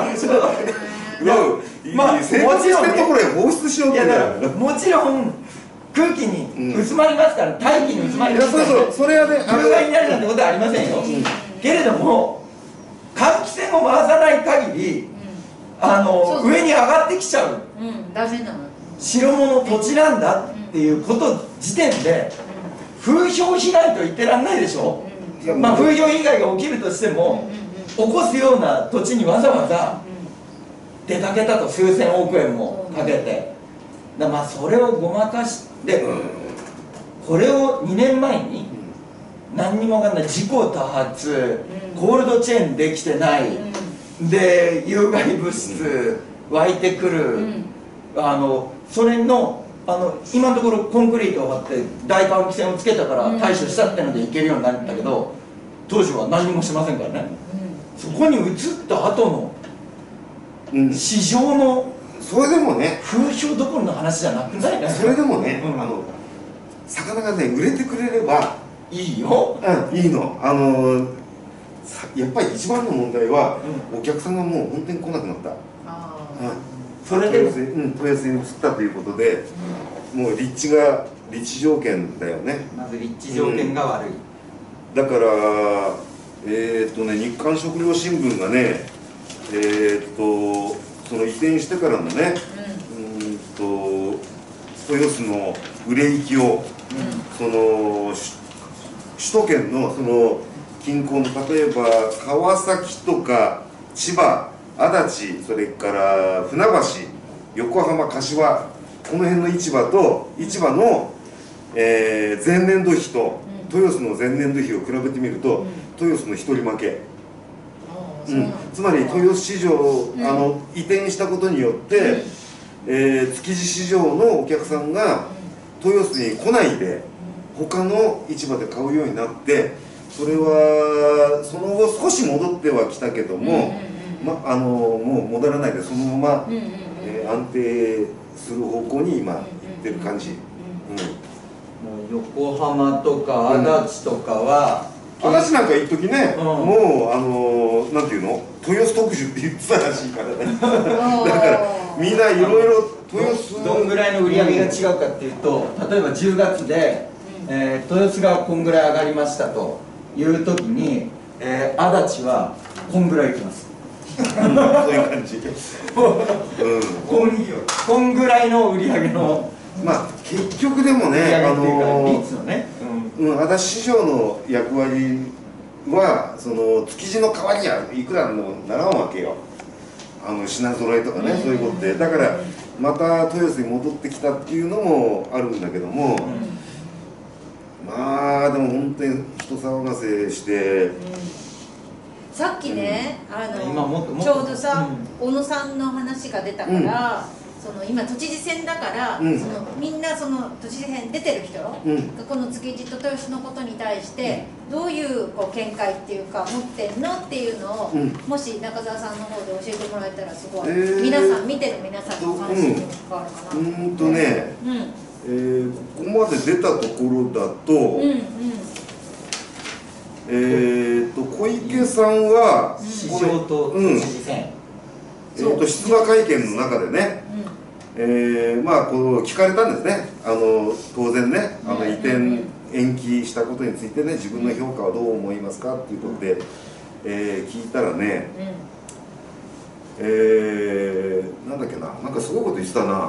A: まあ生活してるところへ放出しようって言うんだよ。
C: もちろん空気に薄まりますから、大気に薄まりますから、
A: そうそう、それはね
C: 空害になるなんてことはありませんよ。けれども換気扇を回さない限りあの上に上がってきちゃう白物土地なんだっていうこと時点で風評被害と言ってらんないでしょ。まあ風評被害が起きるとしても起こすような土地にわざわざ出かけたと、数千億円もかけて、だまあそれをごまかしてこれをにねんまえに何にも分かんない事故多発、コールドチェーンできてないで有害物質湧いてくる、あのそれのあの今のところコンクリートを張って大換気扇をつけたから対処したってのでいけるようになったけど、当時は何もしませんからね、うん、そこに移った後の市場の
A: それでもね
C: 風評どころの話じゃなくないね。
A: それでもね、うん、あの魚がね売れてくれれば
C: いいよ、
A: うん、いいの。あのやっぱり一番の問題は、うん、お客さんがもう本当に来なくなった。あ、うん、それで豊洲に移ったということで、うん、もう立地が立地条件だよね。
C: まず立地条件が悪い、うん、
A: だからえー、っとね日刊食料新聞がねえー、っとその移転してからのね、うん、うんと豊洲の売れ行きを、うん、その首都圏のその近郊の例えば川崎とか千葉、足立、それから船橋、横浜、柏、この辺の市場と市場の、えー、前年度比と、うん、豊洲の前年度比を比べてみると、うん、豊洲の一人負け、うん、つまり豊洲市場、うん、あの移転したことによって、うん、えー、築地市場のお客さんが豊洲に来ないで他の市場で買うようになって、それはその後少し戻ってはきたけども、ま、あのもう戻らないでそのまま、えー、安定する方向に今行ってる感じ、
C: うん、もう横浜とか足立とかは、
A: うん、足立なんか一時ね、うん、もうあのなんていうの豊洲特需って言ってたらしいからねだからみんないろいろ豊洲
C: どんぐらいの売り上げが違うかっていうと、例えばじゅうがつで、えー、豊洲がこんぐらい上がりましたという時に、えー、足立はこんぐらいいきます
A: うん、そういう感じ、うん、
C: こん、こんぐらいの売り上げの
A: まあ結局でもね、あの
C: 率のね、
A: うん、足立市場の役割はその築地の代わりやいくらにもならんわけよ。あの品揃えとかね、そういうことで、だからまた豊洲に戻ってきたっていうのもあるんだけども、うん、まあでも本当に人騒がせして、うん、
D: さっきね、うん、あのちょうどさ、うん、小野さんの話が出たから、うん、その今都知事選だから、うん、そのみんなその都知事選出てる人が、うん、この築地と豊洲のことに対してどういうこう見解っていうか持ってんのっていうのを、うん、もし中澤さんの方で教えてもらえたらすごい、えー、皆さん見てる皆さんの関心に関わるかなと思って。
A: うんとね、うん、えー、ここまで出たところだと、うんうん、えーと小池さんは
C: 市場と都知事選、
A: えー、と出馬会見の中でね、うん、えー、まあこう聞かれたんですね。あの当然ね、あの移転延期したことについてね、自分の評価はどう思いますかっていうことで、えー、聞いたらね、うん、えー、なんだっけな、なんかすごいこと言ってたな。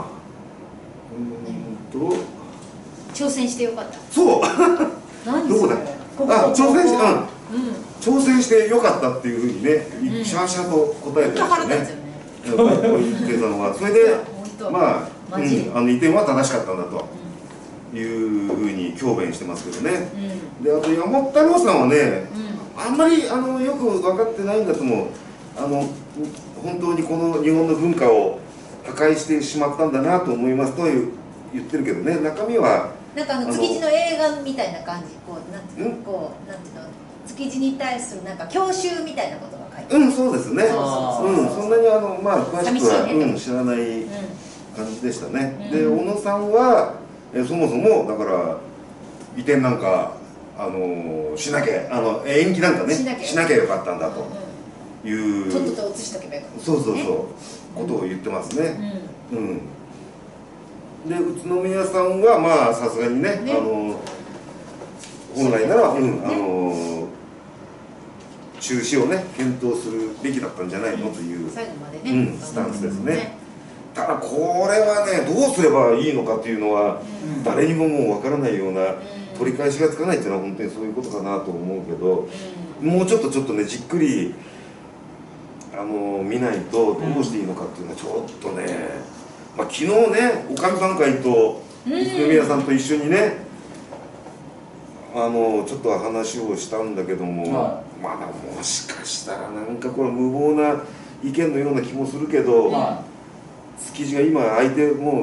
A: うんと
D: 挑戦してよかった。
A: そう
D: 何
A: どこだあ、挑戦して、うん、うん、挑戦してよかったっていうふうにね、シャーシャーと答えてましたね。小池さんはそれでまあ、うん、あの移転は正しかったんだというふうに強弁してますけどね。うん、であと山本太郎さんはね、うん、あんまりあのよく分かってないんだと思う。あの本当にこの日本の文化を破壊してしまったんだなと思いますという言ってるけどね、中身は
D: なんかあの築地の映画みたいな感じ、こうなんていうの、こうなんていうの、築地に対するなんか郷愁みたいなことが書いてある。
A: うん、そうですね。うん、そんなにあのまあ詳しくは、ね、うん、知らない感じでしたね。うん、で小野さんはえそもそもだから移転なんかあのしなきゃあの延期なんかねしなきゃ、しなきゃよかったんだという、うん、
D: とっとと移しとけばよかった、ね、
A: そうそうそうことを言ってますね。うん。うんで宇都宮さんはまあさすがにね、ね、あの本来なら、うん、あの中止をね検討するべきだったんじゃないのという、
D: 最後までね、
A: うん、スタンスですね。ただこれはねどうすればいいのかっていうのは、うん、誰にももうわからないような、うん、取り返しがつかないっていうのは本当にそういうことかなと思うけど、うん、もうちょっとちょっとねじっくりあの見ないとどうしていいのかっていうのはちょっとね。まあ、昨日ね、おかみさん会と宇都宮さんと一緒にね、あのちょっと話をしたんだけども、はい、まだもしかしたらなんかこれ無謀な意見のような気もするけど、はい、築地が今相手もう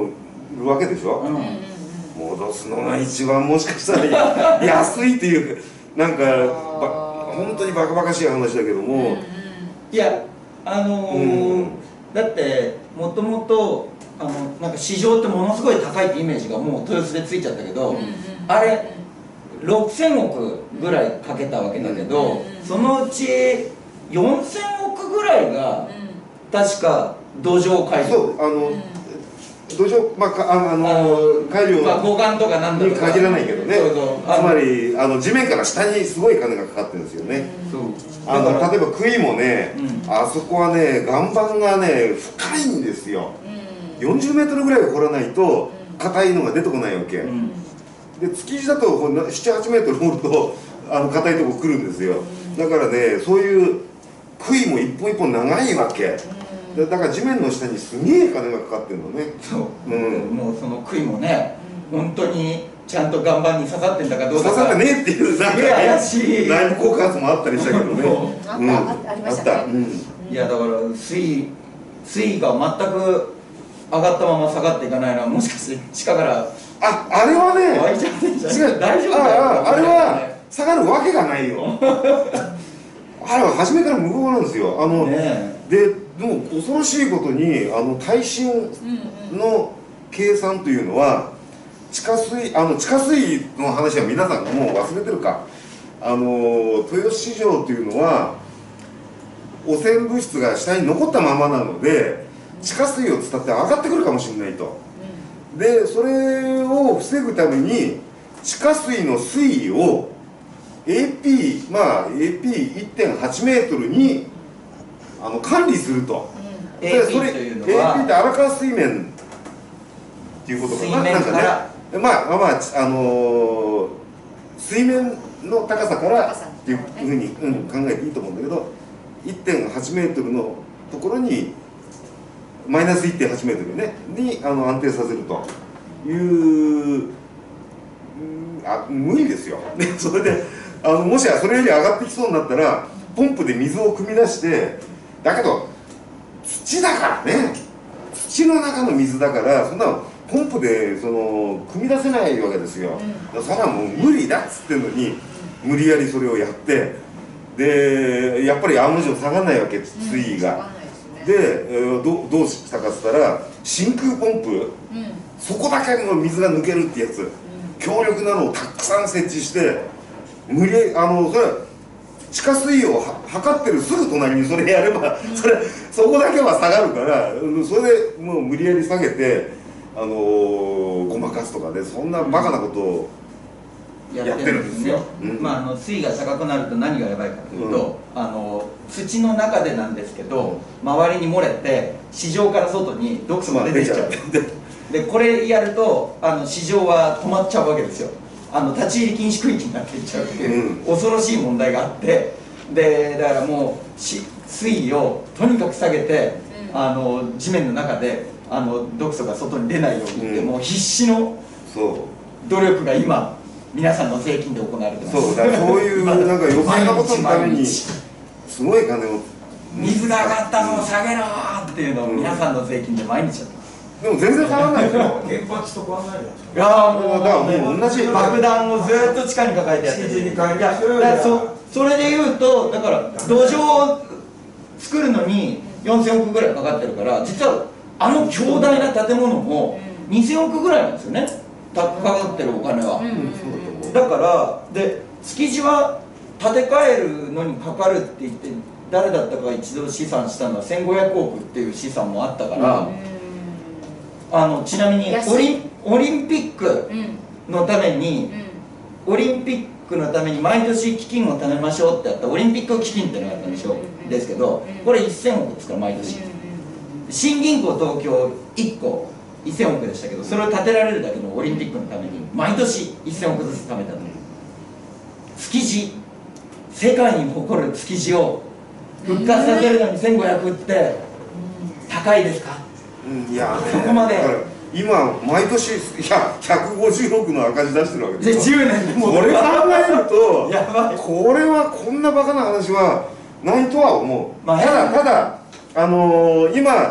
A: るわけでしょ、
C: うん、
A: 戻すのが一番もしかしたら安いっていうなんかば本当にバカバカしい話だけども、
C: いやあのー
A: うん、
C: だってもともとあのなんか市場ってものすごい高いってイメージがもう豊洲でついちゃったけど、あれろくせんおくぐらいかけたわけだけど、そのうちよんせんおくぐらいが確か土壌改良、
A: そうあの、土壌、まあ、かああの改良
C: まあ、護岸とかなんだ
A: に
C: とか
A: 限らないけどね、
C: そうそう
A: つまりあの地面から下にすごい金がかかってるんですよね。
C: そう
A: あの例えば杭もね、
C: うん、
A: あそこはね岩盤がね深いんですよ、よんじゅうメートルぐらい掘らないと硬いのが出てこないわけ、うん、で築地だとなな、はちメートル掘るとあの硬いとこ来るんですよ。だからねそういう杭も一本一本長いわけだから地面の下にすげえ金がかかってるのね。
C: そう、うん、もうその杭もね本当にちゃんと岩盤に刺さってんだかどうだか
A: 刺さってねえっていうなんかね
C: 怪しい
A: 内部告発もあったりしたけどね
D: あったありましたね。
C: いやだから水位水位が全く上がったまま下がっていかないのはもしかして地下から
A: ああれはね
C: 湧いちゃってんじゃない
A: 違う
C: 大丈夫だよ
A: ああれは下がるわけがないよあれは初めから無謀なんですよ。あの、ね、ででも恐ろしいことにあの耐震の計算というのは地下水あの地下水の話は皆さんもう忘れてるか。あの豊洲市場というのは汚染物質が下に残ったままなので地下水を伝って上がってくるかもしれないと。でそれを防ぐために地下水の水位を エーピー まあ エーピーいってんはち メートルにあの管理すると、
C: うん、エーピー というのは
A: エーピー って荒川水面っていうことかな。
C: 水面から
A: なんかね、まあまあ、まあ、あのー、水面の高さからっていうふうに、うん、考えていいと思うんだけど いってんはち メートルのところにマイナス いってんはち メートル、ね、にあの安定させるというあ無理ですよ、ね、それであのもしやそれより上がってきそうになったらポンプで水を汲み出してだけど土だからね土の中の水だからそんなポンプでその汲み出せないわけですよ、うん、そんなもう無理だっつってんのに無理やりそれをやってでやっぱり案の定下がらないわけ水位が、うん、で、えー、ど, どうしたかっつったら真空ポンプ、うん、そこだけの水が抜けるってやつ、うん、強力なのをたくさん設置して無理あのそれ地下水位を測ってるすぐ隣にそれやれば、うん、それそこだけは下がるからそれでもう無理やり下げてあのー、ごまかすとかでそんなバカなことをやってるんですよ。
C: まああの水位が高くなると何がやばいかというと、うん、あの土の中でなんですけど、うん、周りに漏れて市場から外に毒素が出てきちゃう。でこれやるとあの市場は止まっちゃうわけですよ。あの立ち入り禁止区域になっていっちゃうっていう、うん、恐ろしい問題があってでだからもうし水位をとにかく下げて、うん、あの地面の中であの毒素が外に出ないようにって、うん、もう必死の努力が今皆さんの税金で行われてます。
A: そうだからそういうなんか余計なことのためにすごい金を
C: 水が上がったのを下げろっていうのを皆さんの税金で毎日やってます。
A: でも全然変わらないですよ。
F: 原発と変わらないじゃないですか。
C: いやーもうだから
A: もう同じ
C: 爆弾をずっと地下に抱えてやってる。
F: 地に抱えてやってる。
C: いやそそれでいうとだから土壌を作るのによんせんおくぐらいかかってるから実はあの強大な建物もにせんおくぐらいなんですよね。かかってるお金は。だからで築地は建て替えるのにかかるって言って誰だったか一度試算したのはせんごひゃくおくっていう試算もあったから。あのちなみにオリン、オリンピックのために、うん、オリンピックのために毎年基金を貯めましょうってやったオリンピック基金っていうのがあったんでしょ、うん、ですけどこれせんおくですから毎年、うん、新銀行東京いっこせんおくでしたけどそれを建てられるだけのオリンピックのために毎年せんおくずつ貯めたの。築地世界に誇る築地を復活させるのにせんごひゃくって高いですか？
A: いや
C: そこまで
A: 今毎年ひゃくごじゅうおくの赤字出してるわけですよ。
C: じゅうねんでも
A: これ考えると
C: やばい
A: これはこんなバカな話はないとは思う、まあ、ただただあのー、今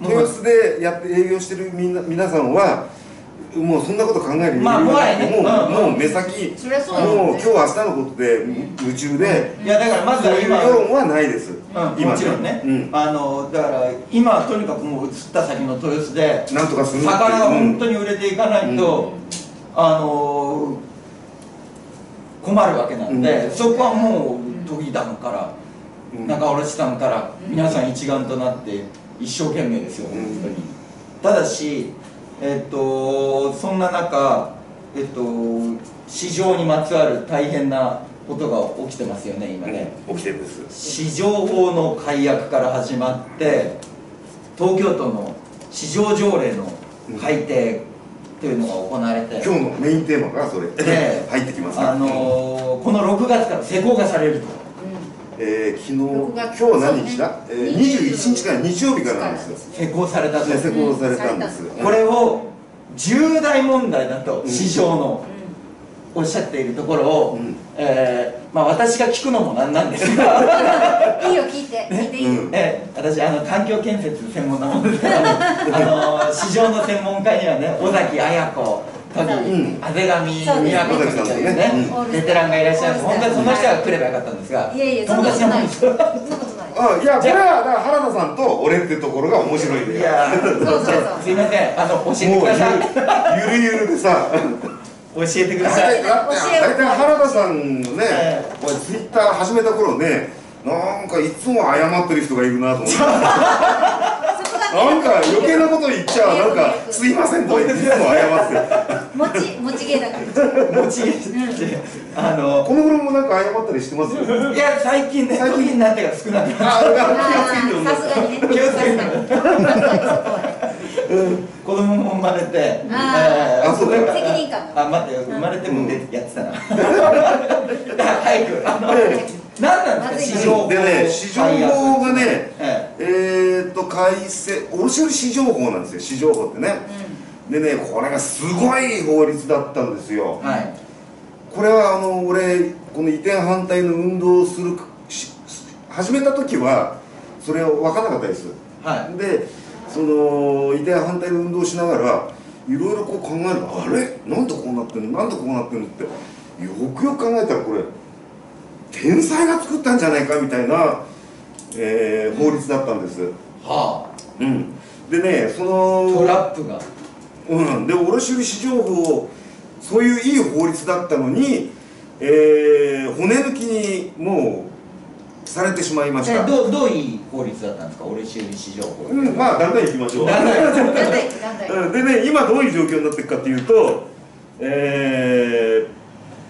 A: 豊洲でやって営業してるみんな皆さんはもうそんなこと考える余裕がない、もうもう目先、もう今日明日のことで夢中で、
C: いやだからまずは今
A: そういう世論はないです。
C: もちろんね、あのだから今とにかくもう移った先の豊洲で
A: なんとかする
C: 魚が本当に売れていかないとあの困るわけなんで、そこはもう都議団から仲卸さんから皆さん一丸となって一生懸命ですよ本当に。ただしえっとそんな中えっと市場にまつわる大変なことが起きてますよね今ね、
A: うん、起きてるんです。
C: 市場法の改悪から始まって東京都の市場条例の改定というのが行われて、
A: 今日のメインテーマがそれ、えー、入ってきます、ね、
C: あのー、このろくがつから施行がされると、
A: えー、昨日今日何日だ、えー、にじゅういちにちから日曜日からなんですよ
C: 施行されたと、
A: 施行されたんです。
C: これを重大問題だと、うん、市場のおっしゃっているところを、うん、えー、まあ私が聞くのもなんなんですが
D: いいよ聞いて聞いていい、
C: うん、えー、私あの環境建設専門なものであの市場の専門家にはね尾崎綾子都議、あぜがみ都議というねベテランがいらっしゃいます。本当はその人が来ればよかったんですが、
D: いやいや
C: 友達のもんですよ。
A: あ、いやこれはだから原田さんと俺ってところが面白いんだよ。
C: いやそうそうそう、すいません、あの教えてください。
A: ゆるゆるでさ
C: 教えてください。
A: 大体原田さんのね、ツイッター始めた頃ね、なんかいつも謝ってる人がいるなと思って。なんか余計なこと言っちゃう、なんかすいませんとか言っていつも謝ってる。
D: 持ち持ち芸だから。
C: 持ち芸ってあの
A: この頃もなんか謝ったりしてますよ。
C: いや最近ね、最近になってから少なくなった。
D: さすがにね。気をつけて。
C: 子供も生まれて、
A: あ、そうだ。
D: 責任感。
C: あ、待って、生まれてもやってたな。早くあの何なんですか市場法
A: でね、市場法がね、えっと改正、卸売市場法なんですよ、市場法ってね。でね、これがすごい法律だったんですよ。これはあの俺この移転反対の運動をする始めた時はそれは分からなかったです。で、その移転反対の運動をしながらいろいろこう考えると、あれなんでこうなってんのなんでこうなってんのってよくよく考えたら、これ天才が作ったんじゃないかみたいな、えー、法律だったんです。はあ、うん、でね、その
C: トラップが、
A: うん、で卸売市場法、そういういい法律だったのに、えー、骨抜きにもうされてしまいました。
C: どうどういい法律だったんですか、卸売市場法。
A: うん、まあだんだんいきましょう。だんだんだんでね、今どういう状況になっていくかっていうと、えー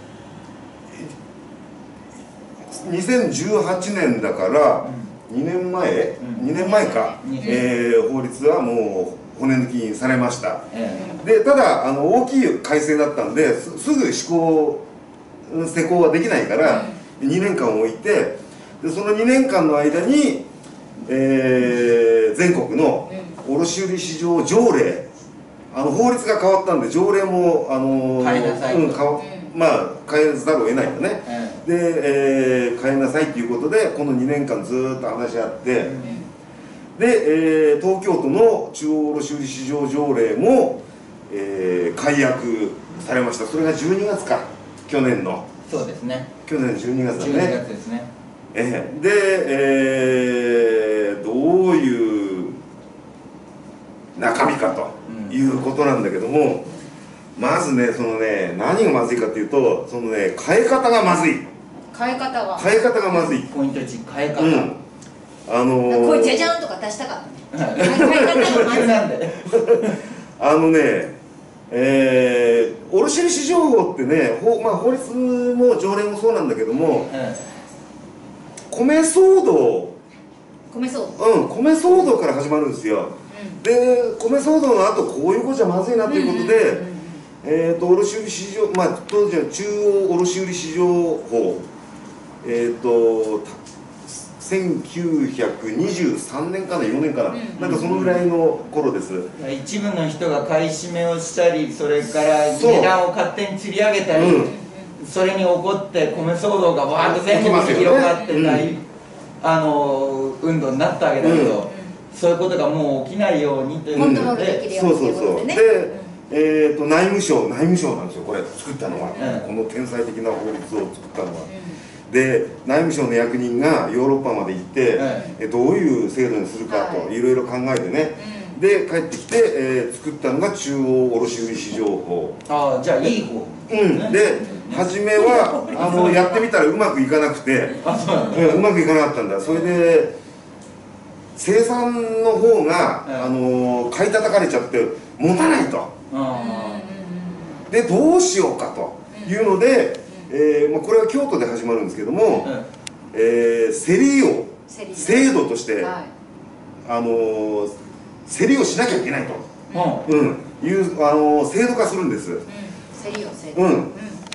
A: にせんじゅうはちねんだからにねんまえ、うん、にねんまえか、えー、法律はもう骨抜きにされました、うん、でただあの大きい改正だったんです、すぐ施行施行はできないからにねんかん置いて、でそのにねんかんの間に、えー、全国の卸売市場条例、あの法律が変わったんで条例もあの
C: 変えなさい、
A: うんまあ変えざるを得ないよね、うん、で、えー、変えなさいということでこのにねんかんずーっと話し合って、うん、で、えー、東京都の中央卸売市場条例も、えー、改悪されました。それがじゅうにがつか、去年の。
C: そうですね、
A: 去年じゅうにがつだね。
C: じゅうにがつですね。
A: えー、で、えー、どういう中身かということなんだけども、うん、まずね、そのね、何がまずいかっていうと、そのね、変え方がまずい。
D: 変え方が
A: 変え方がまずい。
C: ポイントいち、変え方。うん、
A: あのー、
D: これじゃじゃんとか出したかったね。変え方がまずい。なんで。
A: あのね、えー、卸売市場法ってね、法、まあ、法律も条例もそうなんだけども、うん、米騒動。
D: 米騒動。
A: うん、米騒動から始まるんですよ。うん、で、米騒動の後、こういうことじゃまずいなということで。えーと卸売市場、まあ、当時は中央卸売市場法、えーとせんきゅうひゃくにじゅうさんねんかな、よねんかな、うん、なんかそのぐらいの頃です。
C: 一部の人が買い占めをしたり、それから値段を勝手に釣り上げたり、うん、それに起こって米騒動がわーっと全国に広がって大、うん、あの運動になったわけだけど、うん、 そういうことがもう起きないようにという
D: コントロールできるようにっていうことでね。
A: で、えー、と内務省内務省なんですよ、これ作ったのは、
C: うん
A: この天才的な法律を作ったのは。で内務省の役人がヨーロッパまで行って、えどういう制度にするかと、い、ろいろ考えてね、で帰ってきて、えー、作ったのが中央卸売市場法。
C: ああ、じゃあいい方、
A: うん、で初めはあのやってみたらうまくいかなくて、
C: あ、そうなんだ、
A: うん、うまくいかなかったんだ。それで生産の方が、
C: うん、
A: あの買い叩かれちゃって持たないと。でどうしようかというので、えーまあ、これは京都で始まるんですけども、うん、えー、競りを制度として、はい、あのー、競りをしなきゃいけないと、うんうん、いう、あのー、制度化するんです、うん、
D: 競りを制度、
A: うん、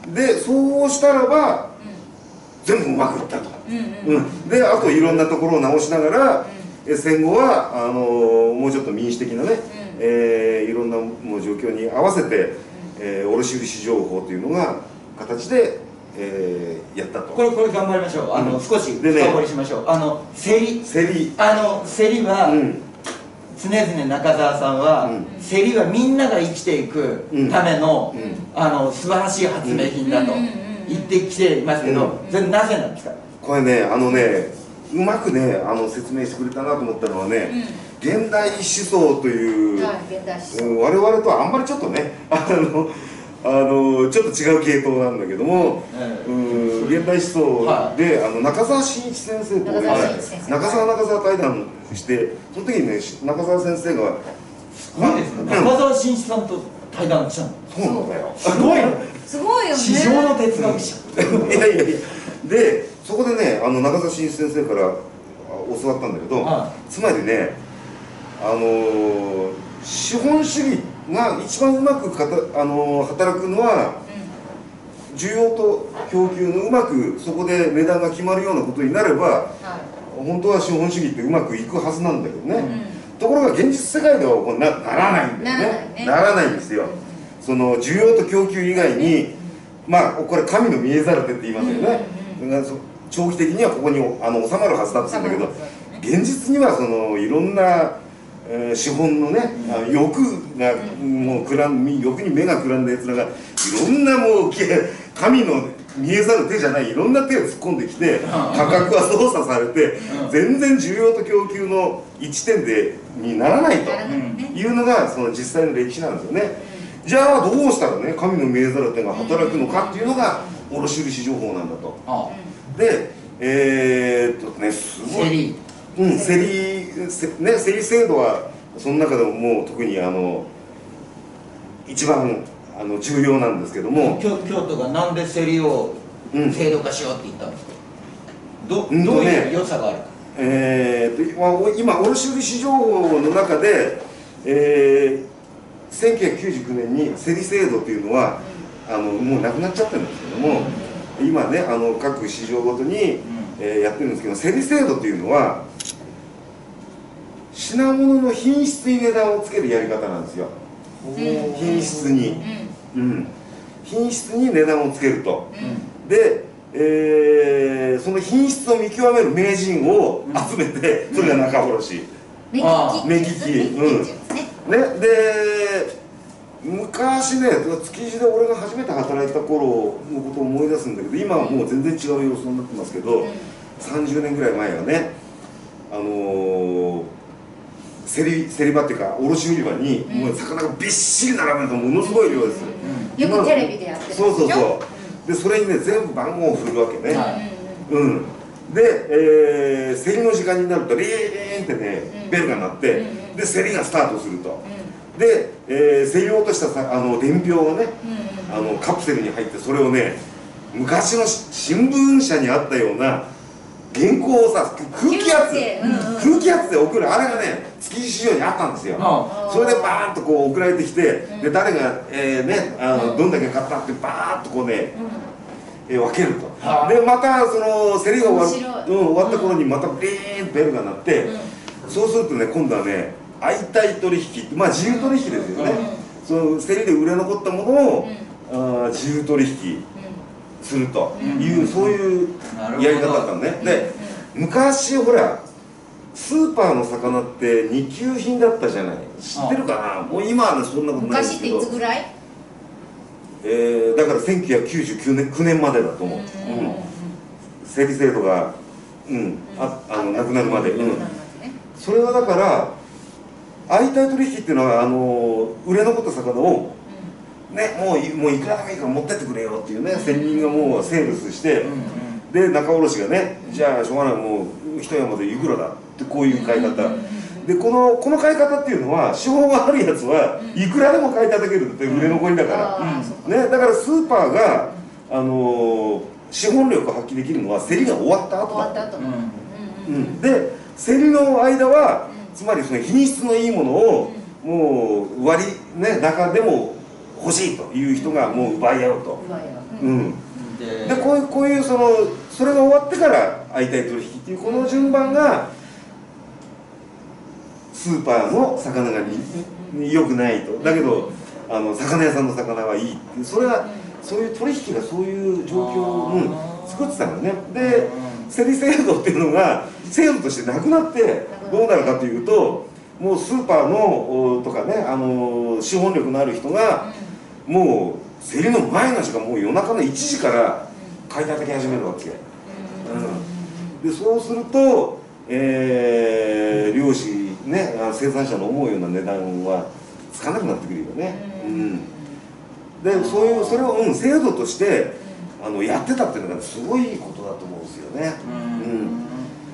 A: でそうしたらば、うん、全部うまくいったと、うんうん、であといろんなところを直しながら、うん、戦後はあのー、もうちょっと民主的なね、うん、えー、いろんなもう状況に合わせて、うん、えー、卸売市場法というのが形で、えー、やったと。
C: これこれ頑張りましょう。あの、うん、少し深掘りしましょう。あの競り
A: 競り
C: あの競りは、うん、常々中澤さんは、うん、競りはみんなが生きていくための、うん、あの素晴らしい発明品だと言ってきていますけど、それなぜなんですか。
A: これね、あのね、うまくね、あの説明してくれたなと思ったのはね、うん、現代思想という、はい、現代思想、うん、我々とはあんまりちょっとね、あのあのちょっと違う系統なんだけども、うん、現代思想で、はい、あの中澤真一先生と中澤中澤対談して、その時にね、中澤先生が
C: すごいですね、中澤真一さんと対談したの。
A: そうなんだよ、
C: すごい
D: すごいよね、
C: 市場の哲学者
A: いやいやいや、でそこでね、あの中澤真一先生から教わったんだけど、はい、つまりね、あのー、資本主義が一番うまくかた、あのー、働くのは、うん、需要と供給のうまくそこで値段が決まるようなことになれば、はい、本当は資本主義ってうまくいくはずなんだけどね、うん、ところが現実世界ではこう な, ならないんだよね、ならないんですよ、うん、その需要と供給以外に、うん、まあこれ神の見えざる手って言いますよね、うんうん、長期的にはここにあの収まるはずだって言うんだけど、現実にはそのいろんな、えー、資本のね、うん、欲が、うん、もうくらん欲に目がくらんだやつらがいろんなもう神の見えざる手じゃないいろんな手を突っ込んできて、価格は操作されて、うん、全然需要と供給の一点でにならないというのがその実際の歴史なんですよね。じゃあどうしたらね神の見えざる手が働くのかっていうのが卸売市場法なんだと。で、えー、っとねすごい、うん、競りせね競り制度はその中でももう特にあの一番あの重要なんですけども、
C: 京都がなんで競りを制度化しようって言ったんですか。ど, どういう良さがあるか。
A: えー、と今卸売市場法の中で、えー、せんきゅうひゃくきゅうじゅうきゅうねんに競り制度というのはあのもうなくなっちゃってるんですけども、今ねあの各市場ごとに、うんえー、やってるんですけど、競り制度というのは品物の品質に値段をつけるやり方なんですよ。品質に、うん、品質に値段をつけると、うん、で、えー、その品質を見極める名人を集めて、うん、それが仲卸、
D: 目利き、
A: 目利き、うんね、で昔ね築地で俺が初めて働いた頃のことを思い出すんだけど、今はもう全然違う様子になってますけど、うん、さんじゅうねんぐらい前はね、あのー競り、競り場っていうか卸売り場に、うん、もう魚がびっしり並べるとものすごい量です、
D: うん、よくテレビでやってる。
A: そうそうそう、うん、でそれにね全部番号を振るわけね、うん、うん、で、えー、競りの時間になるとリーンってね、うん、ベルが鳴って、うん、で競りがスタートすると、うん、で、えー、競り落としたさあの伝票がね、うん、あのカプセルに入って、それをね昔の新聞社にあったような原稿をさ空気圧、うん、空気圧で送るあれがね築地市場にあったんですよ。それでバーッとこう送られてきて、で誰が、えーね、あのどんだけ買ったってバーッとこうね、うん、えー、分けると。でまたその競りが終わる、うん、終わった頃にまたビーンとベルが鳴って、うん、そうするとね今度はね相対取引、まあ自由取引ですよね、うん、その競りで売れ残ったものを、うん、あ自由取引するという、うん、そういうやり方だったのね、うん、で昔ほらスーパーの魚って二級品だったじゃない。知ってるかな。もう今はねそんなことないですけど。
D: 昔っていつぐらい？
A: えー、だからせんきゅうひゃくきゅうじゅうきゅうねんきゅうねんまでだと思う。うん、整理制度が、うん、ああのなくなるまで。うん、それはだから相対取引っていうのはあの売れ残った魚をね、もういもういくらでもいいから持ってってくれよっていうね、専任がもうセールスして、で仲卸がね、じゃあしょうがない、もう一山でいくらだってこういう買い方で、このこの買い方っていうのは資本があるやつはいくらでも買い叩けるって売れ残りだから、ね、だからスーパーがあのー、資本力を発揮できるのは競りが終わった後だ。で競りの間はつまりその品質のいいものをもう割りね中でも欲しいという人がもう奪い合うと。うん、でこういうこういうそのそれが終わってから相対取引っていうこの順番がスーパーの魚が良くないと。だけどあの魚屋さんの魚はいいっていう、それはそういう取引がそういう状況を、うん、作ってたのね。で競り制度っていうのが制度としてなくなってどうなるかというと、もうスーパーのとかね、あの資本力のある人がもう競りの前の時間、もう夜中のいちじから買い叩き始めるわけ、うん、でそうすると、えー、漁師ね、生産者の思うような値段はつかなくなってくるよね、うん、でそういうそれを、うん、制度としてあのやってたっていうのがすごいことだと思うんですよね、うん、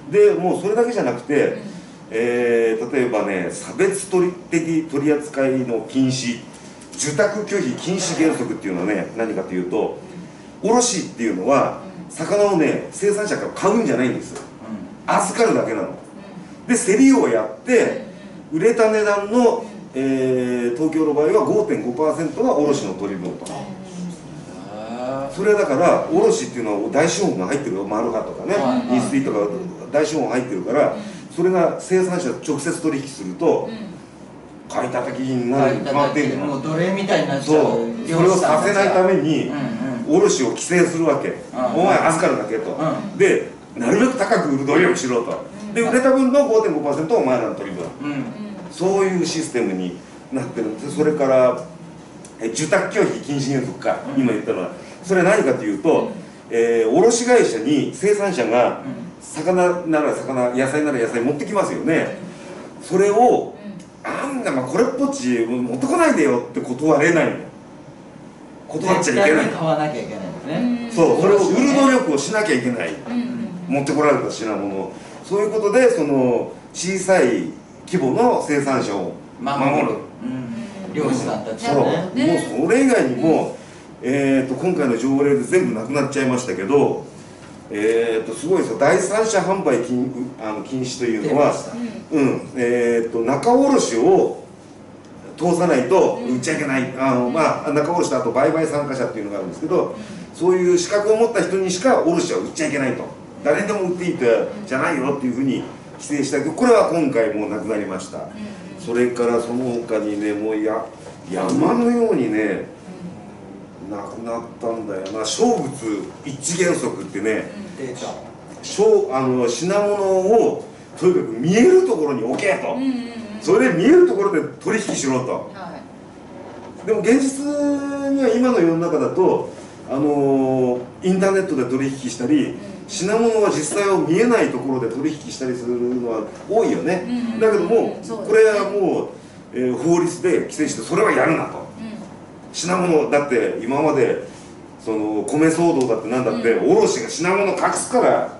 A: でもうそれだけじゃなくて、えー、例えばね、差別取的取り扱いの禁止、受託拒否禁止原則っていうのはね、何かというと、卸っていうのは魚をね生産者から買うんじゃないんです、預かるだけなので、競りをやって売れた値段の、えー、東京の場合は ごてんごパーセント が卸の取り分と。それだから卸っていうのは大資本が入ってるよ、マルハとかね、日水とか大資本入ってるから、それが生産者と直接取引すると買い叩きになるに決まってんじゃん。
C: もう奴隷みたいになっちゃう。
A: そう、それをさせないために卸を規制するわけ。お前預かるだけと。でなるべく高く売る努力しろと。で売れた分の ごてんごパーセント をお前らの取り分、そういうシステムになってるんです。それから受託拒否禁止原則か、今言ったのはそれは何かというと、えー、卸会社に生産者が魚なら魚、野菜なら野菜持ってきますよね。それをあんな、まあ、これっぽっち持ってこないでよって断れないの。断っちゃいけない。
C: 絶対に買わなきゃいけないんですね。
A: そう、それを売る努力をしなきゃいけない、持ってこられた品物、そういうことでその小さい規模の生産者を守る、
C: 漁師さんたち
A: はね。そう、もうそれ以外にも、えー、と今回の条例で全部なくなっちゃいましたけど、えー、とすごいですよ。第三者販売禁あの禁止というのは、うん、えー、と仲卸を通さないと売っちゃいけない、あの、まあ、仲卸とあと売買参加者っていうのがあるんですけど、そういう資格を持った人にしか卸は売っちゃいけないと、誰にでも売っていいってじゃないよっていうふうに規制したけど、これは今回もうなくなりました。それからその他にね、もうや山のようにねなくなったんだよな。商物一致原則ってね、あの品物をとにかく見えるところに置けと、それで見えるところで取引しろと、はい、でも現実には今の世の中だとあのインターネットで取引したり、うん、品物は実際を見えないところで取引したりするのは多いよね、うん、だけども、うん、これはもう、えー、法律で規制してそれはやるなと、うん、品物だって今までその米騒動だってなんだって、うん、卸が品物隠すから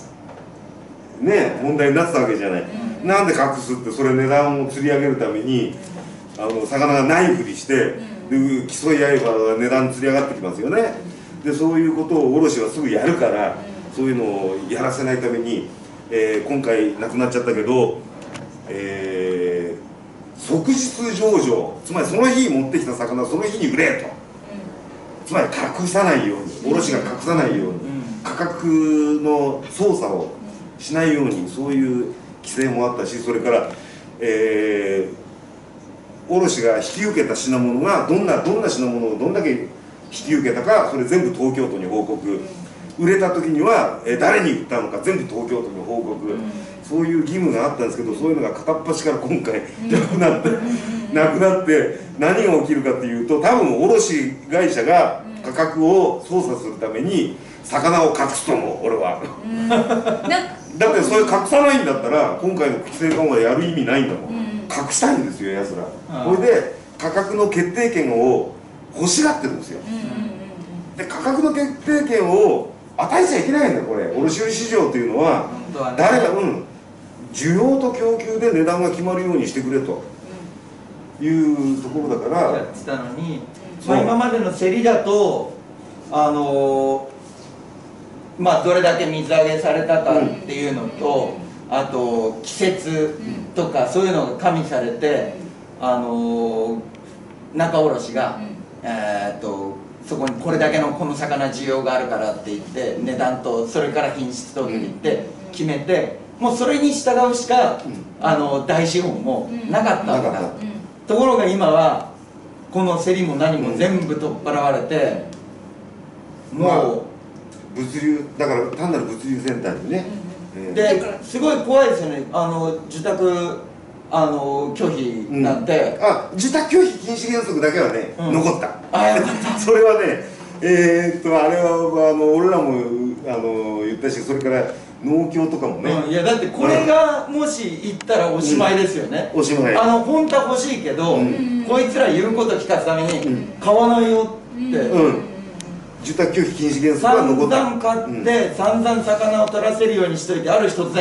A: ね問題になってたわけじゃない、うん、なんで隠すって、それ値段を釣り上げるためにあの魚がないふりして、うん、で競い合えば値段釣り上がってきますよね、うん、でそういうことを卸はすぐやるから、うん、そういうのをやらせないために、えー、今回なくなっちゃったけど、えー、即日上場、つまりその日持ってきた魚その日に売れと、うん、つまり隠さないように、卸が隠さないように、うん、価格の操作をしないように、そういう規制もあったし、それから、えー、卸が引き受けた品物がどんなどんな品物をどんだけ引き受けたか、それ全部東京都に報告、 売れた時には、えー、誰に売ったのか全部東京都に報告、うん、そういう義務があったんですけど、そういうのが片っ端から今回なくなって、うん、なくなって何が起きるかっていうと、多分卸会社が価格を操作するために魚を隠すと思う、俺は。うんだってそれ隠さないんだったら今回の規制緩和やる意味ないんだもん、うん、隠したいんですよやつら。これで価格の決定権を欲しがってるんですよ。で価格の決定権を与えちゃいけないんだよこれ、うん、卸売市場というのは誰が、うん、需要と供給で値段が決まるようにしてくれというところだから
C: やってたのに、まあ、今までの競りだとあのーまあどれだけ水揚げされたかっていうのと、うん、あと季節とかそういうのが加味されて、うん、あのー、仲卸が、うん、えーっとそこにこれだけのこの魚需要があるからって言って値段とそれから品質とって言って決めて、もうそれに従うしか、うん、あの大資本もなかったわけだ、うん、ところが今はこの競りも何も全部取っ払われて、うん、もう、まあ
A: 物流だから単なる物流センターにね、
C: うん、ですごい怖いですよね、あの受託あの拒否なんて、
A: うん、あ受託拒否禁止原則だけはね、うん、残った。
C: あよかった
A: それはね、えー、っとあれはあの俺らもあの言ったし、それから農協とかもね、
C: うん、いやだってこれがもし行ったらおしまいですよね、
A: うん、おしまい。
C: あの本当は欲しいけど、うん、こいつら言うこと聞かすために買わないよって、うんうん、
A: 受託拒否禁止原則は残った。
C: 散々買って、うん、散々魚を取らせるようにしといて、ある日突然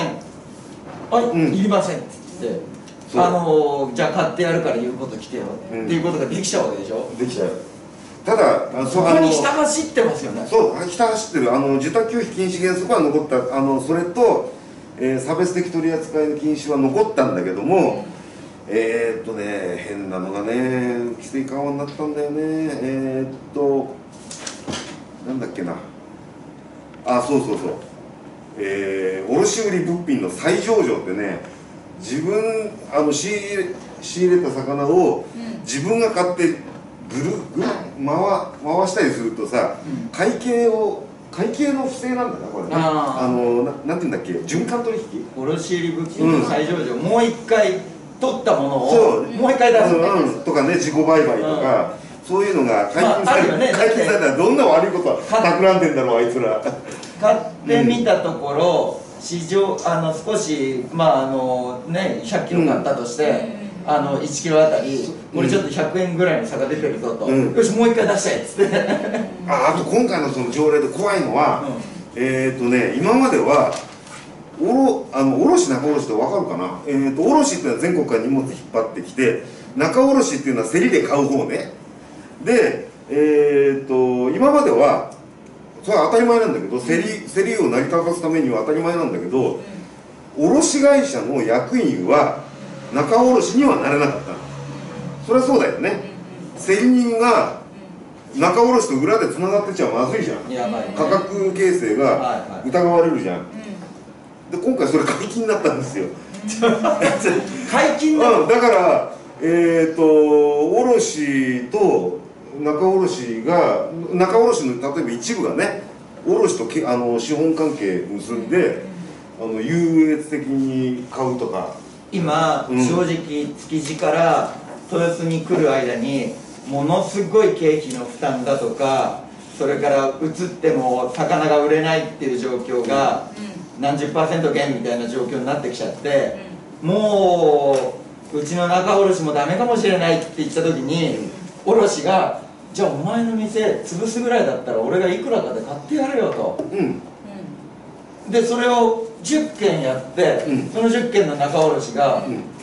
C: 「はい、うん、いりません」っつって「あのー、じゃあ買ってやるから言うこと聞けよ」うん、っていうことができちゃうわけでしょ。
A: できちゃう。ただあ
C: そこに下走ってますよね。
A: そう下走ってる。あの受託拒否禁止原則は残った。あのそれと、えー、差別的取り扱いの禁止は残ったんだけども、えー、っとね変なのがね規制緩和になったんだよね。えー、っとなんだっけなあ、そうそうそう、えー、卸売物品の再上場ってね、自分あの仕入れ、仕入れた魚を自分が買ってぐるぐる回回したりするとさ、うん、会計を会計の不正なんだなこれね。ああのななんていうんだっけ、循環取引
C: 卸売物品の再上場、うん、もう一回取ったものをもう一回出す、
A: うんうん、とかね、自己売買とか、うん、そういうのが解禁された、まあね、解禁されたらどんな悪いことは企んでんだろうあいつら。
C: 買ってみたところ、うん、市場あの少しまああのねひゃっキロ買ったとして、うん、あのいちキロあたりこれちょっとひゃくえんぐらいの差が出てるぞと、うん、よしもう一回出したいっつって
A: ああと今回のその条例で怖いのは、うん、えっとね今まではおろあの卸仲卸って分かるかな、えー、と卸っていうのは全国から荷物引っ張ってきて、仲卸っていうのは競りで買う方ね。で、えー、と今まではそれは当たり前なんだけど、競り競りを成り立たすためには当たり前なんだけど、卸会社の役員は仲卸にはなれなかった。それはそうだよね。競り人が仲卸と裏でつながってちゃまずいじゃん。
C: やばいね、
A: 価格形成が疑われるじゃん。で今回それ解禁になったんですよ
C: 解禁だ、
A: うん、だからえっ、ー、と卸と仲卸が仲卸の例えば一部がね卸とけあの資本関係結んで、あの優越的に買うとか
C: 今、うん、正直築地から豊洲に来る間にものすごい経費の負担だとか、それから移っても魚が売れないっていう状況が、うん何十パーセント減みたいな状況になってきちゃって、うん、もううちの仲卸もダメかもしれないって言った時に、うん、卸が「じゃあお前の店潰すぐらいだったら俺がいくらかで買ってやるよ」と、うん、でそれをじゅっけんやって、うん、そのじゅっけんの仲卸が、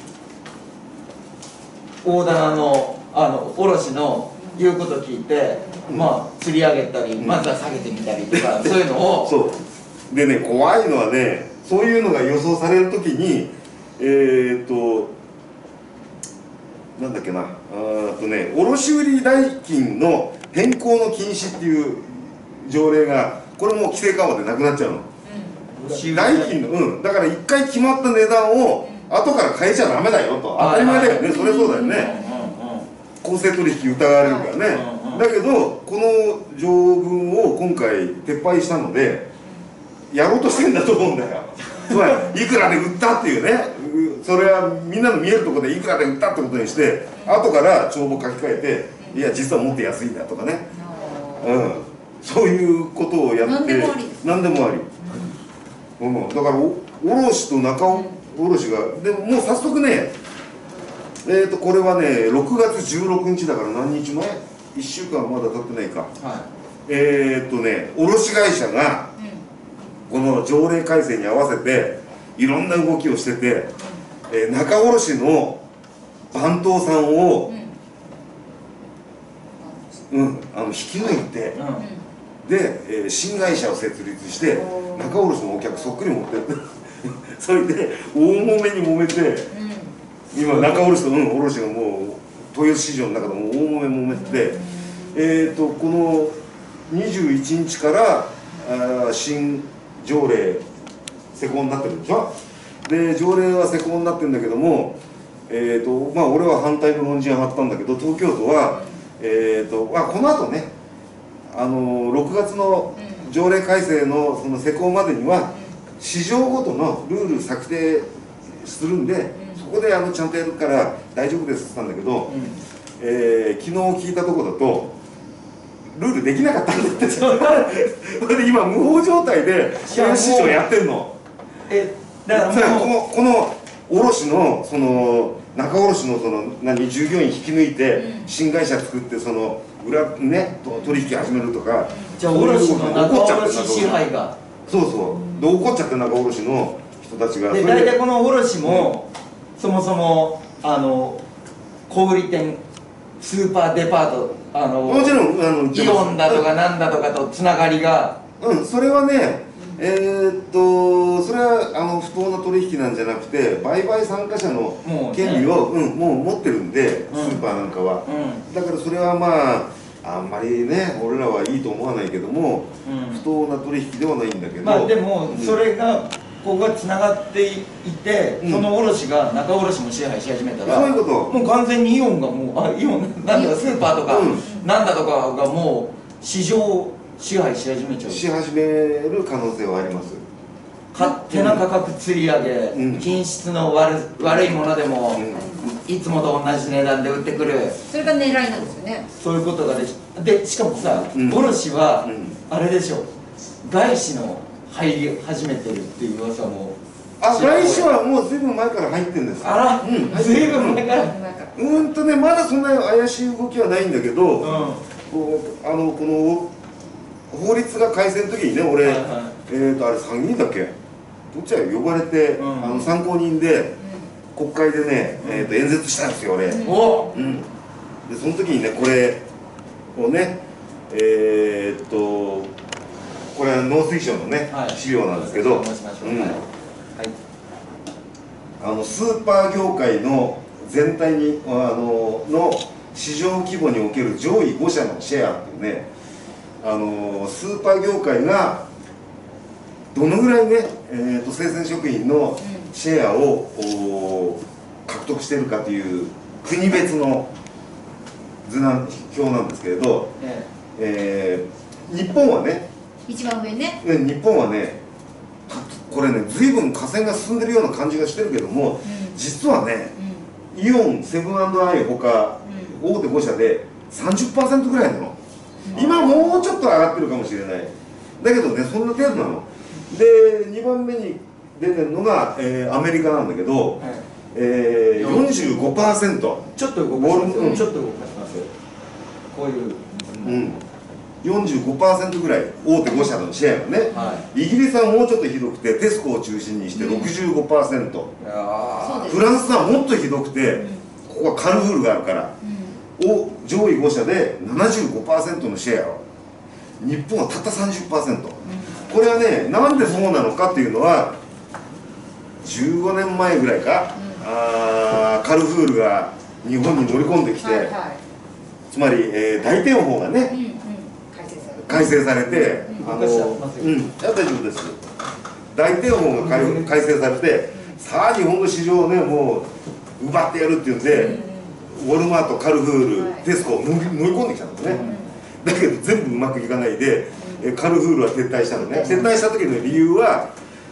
C: うん、大棚のあの卸の言うこと聞いて、うん、まあ釣り上げたり、うん、まずは下げてみたりとか、そういうのを
A: そうでね、怖いのはね、そういうのが予想されるときに、えーっと、なんだっけな、あーとね、卸売代金の変更の禁止っていう条例が、これも規制緩和でなくなっちゃうの。うん、代金の、うん、だから一回決まった値段を後から変えちゃダメだよと、当たり前だよね、それそうだよね。公正取引疑われるからね。 だけどこの条文を今回撤廃したのでやろうとしてんだと思うんだよ。つまりいくらで売ったっていうね、それはみんなの見えるところでいくらで売ったってことにして後から帳簿書き換えて、いや実はもっと安いんだとかね、うん、そういうことをやって
D: 何でもあり
A: 何でもあり、うん、だからお卸と中卸がでももう早速ね、えーとこれはねろくがつじゅうろくにちだから何日前 ?いっしゅうかんまだ経ってないか、はい、えっとね卸会社がこの条例改正に合わせていろんな動きをしてて、えー、仲卸の番頭さんを、うん、あの引き抜いて、うん、で、えー、新会社を設立して仲卸のお客そっくり持ってってそれで大揉めに揉めて、うん、今仲卸と、うん、卸がもう豊洲市場の中でも大揉め揉めて、うん、えっとこのにじゅういちにちからあ新条例施行になってるでしょ。で条例は施行になってるんだけども、えーとまあ、俺は反対の論陣を張ったんだけど東京都は、えーとまあ、このあとねあのろくがつの条例改正のその施行までには市場ごとのルール策定するんでそこであのちゃんとやるから大丈夫ですって言ったんだけど、えー、昨日聞いたところだとルールできなかったんだってそれで今無法状態で市場やってんの。えだからこのこの卸のその仲卸のその何従業員引き抜いて新会社作ってその裏ね取引始めるとか、
C: じゃあ卸の仲卸支配が
A: そうそうで怒っちゃって仲卸の人たちが
C: で大体この卸も、うん、そもそもあの小売店スーパーデパートあの
A: もちろんあの
C: イオンだとかなんだとかとつながりが
A: うんそれはねえー、っとそれはあの不当な取引なんじゃなくて売買参加者の権利をもう、ねうん、もう持ってるんで、うん、スーパーなんかは、うん、だからそれはまああんまりね俺らはいいと思わないけども、うん、不当な取引ではないんだけど
C: まあでもそれがここがつながっていて、うん、その卸が仲卸も支配し始めたら
A: そういうこと
C: もう完全にイオンがもうあイオンなんだかスーパーとか、うん、なんだとかがもう市場支配し始めちゃう
A: し始める可能性はあります。
C: 勝手な価格つり上げ、うん、品質の悪悪いものでも、うん、いつもと同じ値段で売ってくる
D: それが狙いなんですよね。
C: そういうことができでしかもさ、うん、卸は、うん、あれでしょ外資の入り始めてるっていう噂も
A: あ外資はもうずいぶん前から入ってるんです。
C: あら、うん、ずいぶん前から
A: うんとねまだそんな怪しい動きはないんだけど、うん、こうあのこの法律が改正の時にね俺、はいはい、えーとあれ参議院だっけどっちは呼ばれて、うん、あの参考人で、うん、国会でね、うん、えーと演説したんですよ俺、うんうん、でその時にねこれをねえー、っとこれは農水省のね、はい、資料なんですけど、うん、あのスーパー業界の全体にあのの市場規模における上位ごしゃのシェアっていうねあのスーパー業界がどのぐらいね、えー、と生鮮食品のシェアを、うん、獲得しているかという国別の図なん表なんですけれど、えええー、日本はね
D: 一番上ね
A: 日本はねこれね随分河川が進んでるような感じがしてるけども、うん、実はね、うん、イオンセブン&アイほか、うん、大手ごしゃで さんじゅっパーセント ぐらいなの。今もうちょっと上がってるかもしれないだけどねそんな程度なのでにばんめに出てるのが、えー、アメリカなんだけど、はいえー、よんじゅうごパーセント
C: ちょっと動かします、うん、ちょっと動かしますこういう、
A: うん、よんじゅうごパーセント ぐらい大手ごしゃのシェアがね、はい、イギリスはもうちょっとひどくてテスコを中心にして ろくじゅうごパーセント、うん、フランスはもっとひどくて、うん、ここはカルフールがあるから、うんを上位ごしゃで ななじゅうごパーセント のシェアを日本はたった さんじゅっパーセント、うん、これはねなんでそうなのかっていうのはじゅうごねんまえぐらいか、うん、あカルフールが日本に乗り込んできて、はいはい、つまり、えー、大天法がね、うんうん、改正されて、うん、あの、うん、大丈夫です大天法が改正されて、うん、さあ日本の市場をねもう奪ってやるっていうんで、うんウォルマート、カルフール、
D: はい
A: テスコを乗り乗り込んできたんですね、だけど全部うまくいかないで、えカルフールは撤退したのね。撤退した時の理由は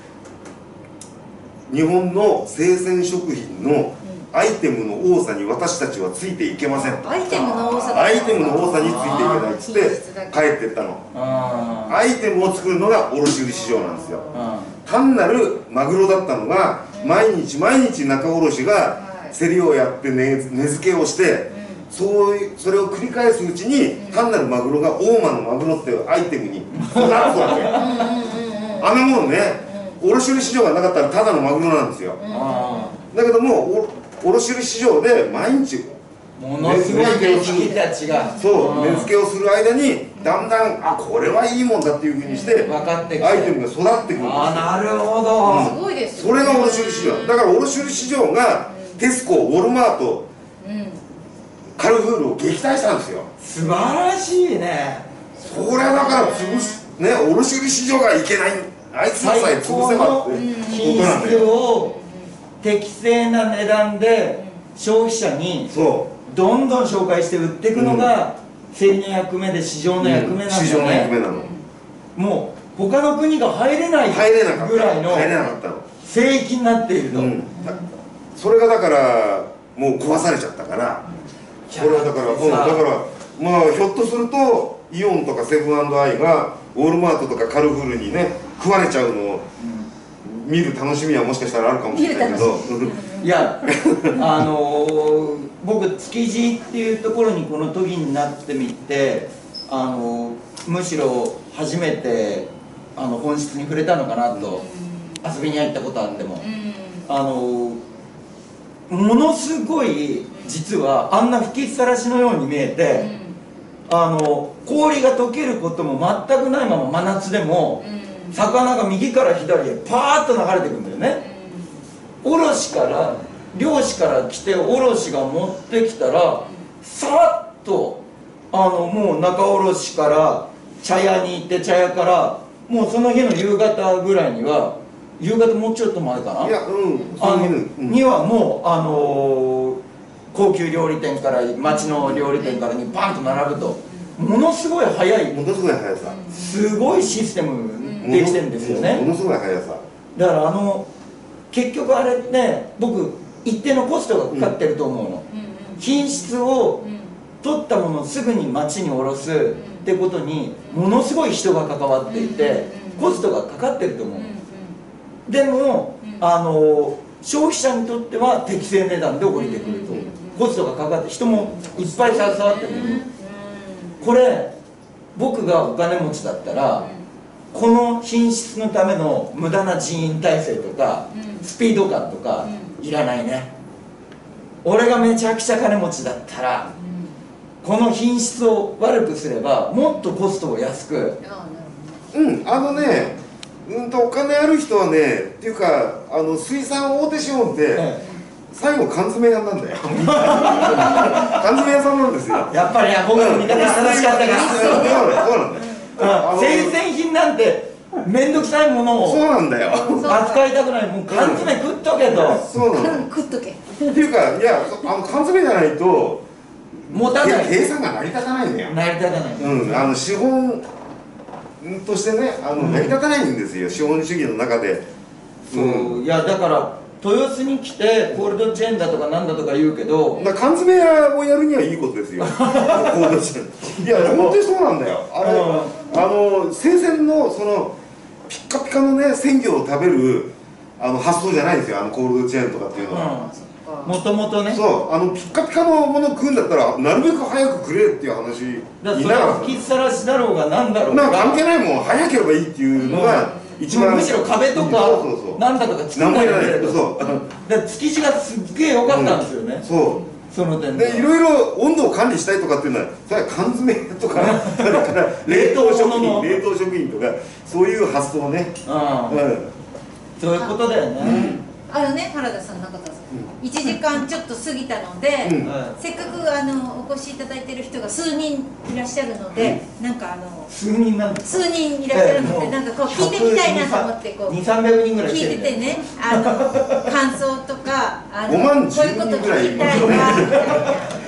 A: 日本の生鮮食品のアイテムの多さに私たちはついていけませんと。
D: アイテムの多さ
A: アイテムの多さについていけないっつって帰ってったの。
C: あ
A: アイテムを作るのが卸売市場なんですよ。
C: あ
A: 単なるマグロだったのが毎日毎日仲卸が競りをやって値付けをしてそういうそれを繰り返すうちに単なるマグロが大間のマグロっていうアイテムに育つわけ。あんなもんね卸売市場がなかったらただのマグロなんですよ。
C: あ
A: だけどもお卸売市場で毎日
C: ものすごい目利きたちが
A: そう値付けをする間にだんだんあこれはいいもんだっていうふうにして
C: 分かってきて
A: アイテムが育ってくるんですよ。
C: ああなるほど、
D: すごいです
A: そ
D: よね。
A: れが卸売市場だから卸売市場がテスコ、ウォルマート、
D: うん
A: カルフールを撃退したんですよ。
C: 素晴らしいね。
A: それはだから潰すね卸売市場がいけないあいつらさえ潰せばって
C: 品
A: ことなんだ
C: 質
A: よ。
C: を適正な値段で消費者に
A: そ
C: どんどん紹介して売っていくのが競りの役目で市場
A: う
C: の役目なんだ
A: 市場の役目
C: ね。
A: なの。
C: もう他の国が入れない
A: 入れなかった
C: ぐらいの
A: 入れなかったの。
C: 聖域になっていると、
A: うんそれがだからもう壊されちゃったからこれはだから、うん、だからまあひょっとするとイオンとかセブン&アイがウォルマートとかカルフールにね食われちゃうのを見る楽しみはもしかしたらあるかもしれないけど
C: いやあのー、僕築地っていうところにこの時になってみて、あのー、むしろ初めてあの本質に触れたのかなと、遊びに入ったことあっても、あのー、ものすごい実はあんな吹きさらしのように見えて、あの氷が溶けることも全くないまま真夏でも魚が右から左へパーッと流れていくんだよね。卸から漁師から来て卸が持ってきたらさっとあのもう仲卸から茶屋に行って茶屋からもうその日の夕方ぐらいには夕方もうちょっと前かない
A: やうん
C: あの、
A: うん、
C: にはもうあのー、高級料理店から町の料理店からにパンと並ぶとものすごい早い
A: ものすごい速さ
C: すごいシステムできてるんですよね。
A: ものすごい速さ
C: だからあの結局あれね僕一定のコストがかかってると思うの、うん、品質を取ったものをすぐに町に卸すってことにものすごい人が関わっていてコストがかかってると思う。でもあの消費者にとっては適正値段で降りてくるとコストがかかって人もいっぱい携わってる。これ僕がお金持ちだったらこの品質のための無駄な人員体制とかスピード感とかいらないね。俺がめちゃくちゃ金持ちだったらこの品質を悪くすればもっとコストを安く
A: うんあのねうんとお金ある人はねっていうかあの水産大手資本って、ええ最後缶詰屋なんだよ缶詰屋さんなんですよ。
C: やっぱり僕の見方が正しかったから
A: そうなんだよ。
C: 生鮮品なんて面倒くさいものを
A: そうなんだよ
C: 扱いたくないもう缶詰食っとけと
A: そうなの
D: 食っとけ
A: っていうかいやあの缶詰じゃないと
C: 持たない
A: 計算が成り立たないんだよ。
C: 成り立たない、
A: うんあの資本としてねあの成り立たないんですよ、資本主義の中で。
C: そういやだから豊洲に来てコールドチェーンだとかなんだとか言うけど
A: だ缶詰屋をやるにはいいことですよコールドチェーンいや本当にそうなんだよあれあの生鮮のそのピッカピカのね鮮魚を食べるあの発想じゃないんですよあのコールドチェーンとかっていうのは。
C: もともとね
A: そうあのピッカピカのものを食うんだったらなるべく早くくれっていう話に
C: だからそれは吹きさらしだろうがなんだろうが
A: なんか関係ないもん早ければいいっていうのが、うん
C: 一番むしろ壁とかなんだとか作んないんだけど築地がすっげえ良かったんですよね、
A: うん、そう
C: その点で
A: でいろいろ温度を管理したいとかっていうのはそれは缶詰とか冷凍食品冷凍食品とかそういう発想ね、
C: うんうん、そういうことだよね、
D: うんあのね原田さん中田さん、いちじかんちょっと過ぎたので、うん、せっかくあのお越しいただいている人が数人いらっしゃるので、うん、なんかあの
C: 数人なんです
D: 数人いらっしゃるので、えー、なんかこう聞いてみたいなと思ってこう
C: にせんさんびゃくにんぐらい
D: 聞いててねあの感想とかあの
A: ごまん
D: こういうこと聞きたいなみたいな。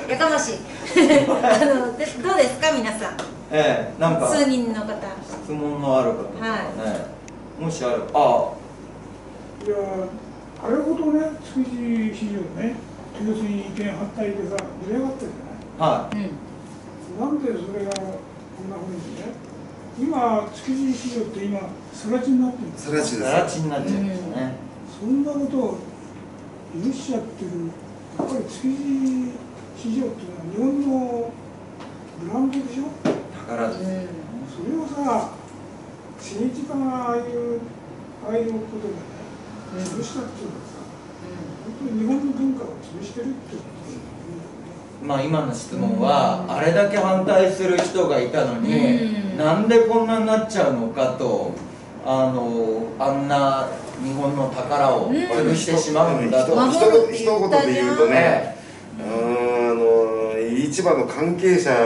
D: やかましいあのでどうですか皆さん。
C: ええ、なんか
D: 数人の方
C: 質問のある方とかね、はい、もしある。あ
E: いやあれほどね築地市場ね豊洲に意見反対でさ盛り上がってるじゃない。
C: はい、
E: うん、なんでそれがこんなふうにね今築地市場って今更地になってるんです
A: さらちです。
C: さら地になっちゃうんですね、
E: そんなことを許しちゃってる。やっぱり築地市場っていうのは日本のブランドでしょ。
C: 宝です、うん、
E: それをさ政治家がああいうああいうことでね潰したっていうのはさ、うん、本当に日本の文化を潰してるってことですよね。
C: まあ今の質問は、うん、あれだけ反対する人がいたのに、うん、なんでこんなになっちゃうのかと、あのあんな日本の宝を潰してしまうんだと、
A: うん、ひと言で言うとね、うん、あの市場の関係者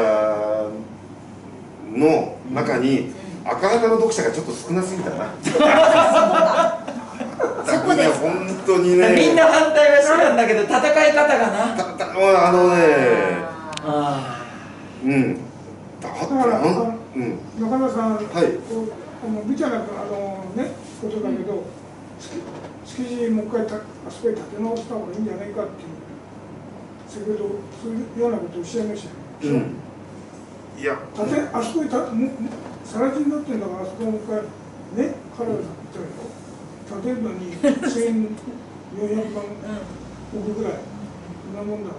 A: の中に赤旗の読者がちょっと少なすぎたな。
D: そこです。
A: 本当にね。
C: みんな反対はしてたんだけど、戦い方がな。
A: たたあのね、
C: あ
A: うん。だ
E: だから
A: うん、
E: 中田さん、
A: はい、
E: あの無茶なあのねことだけど、築地もう一回たあそこへ建て直した方がいいんじゃないかっていう。先ほどそういうようなことをおっしゃいましたよ。うん。いや、建てあそこへたもさら地になってんだからあそこをもう一回ね彼らさん言ったよ。建てるのにせんよんひゃくまん億ぐらいそんなもんだから。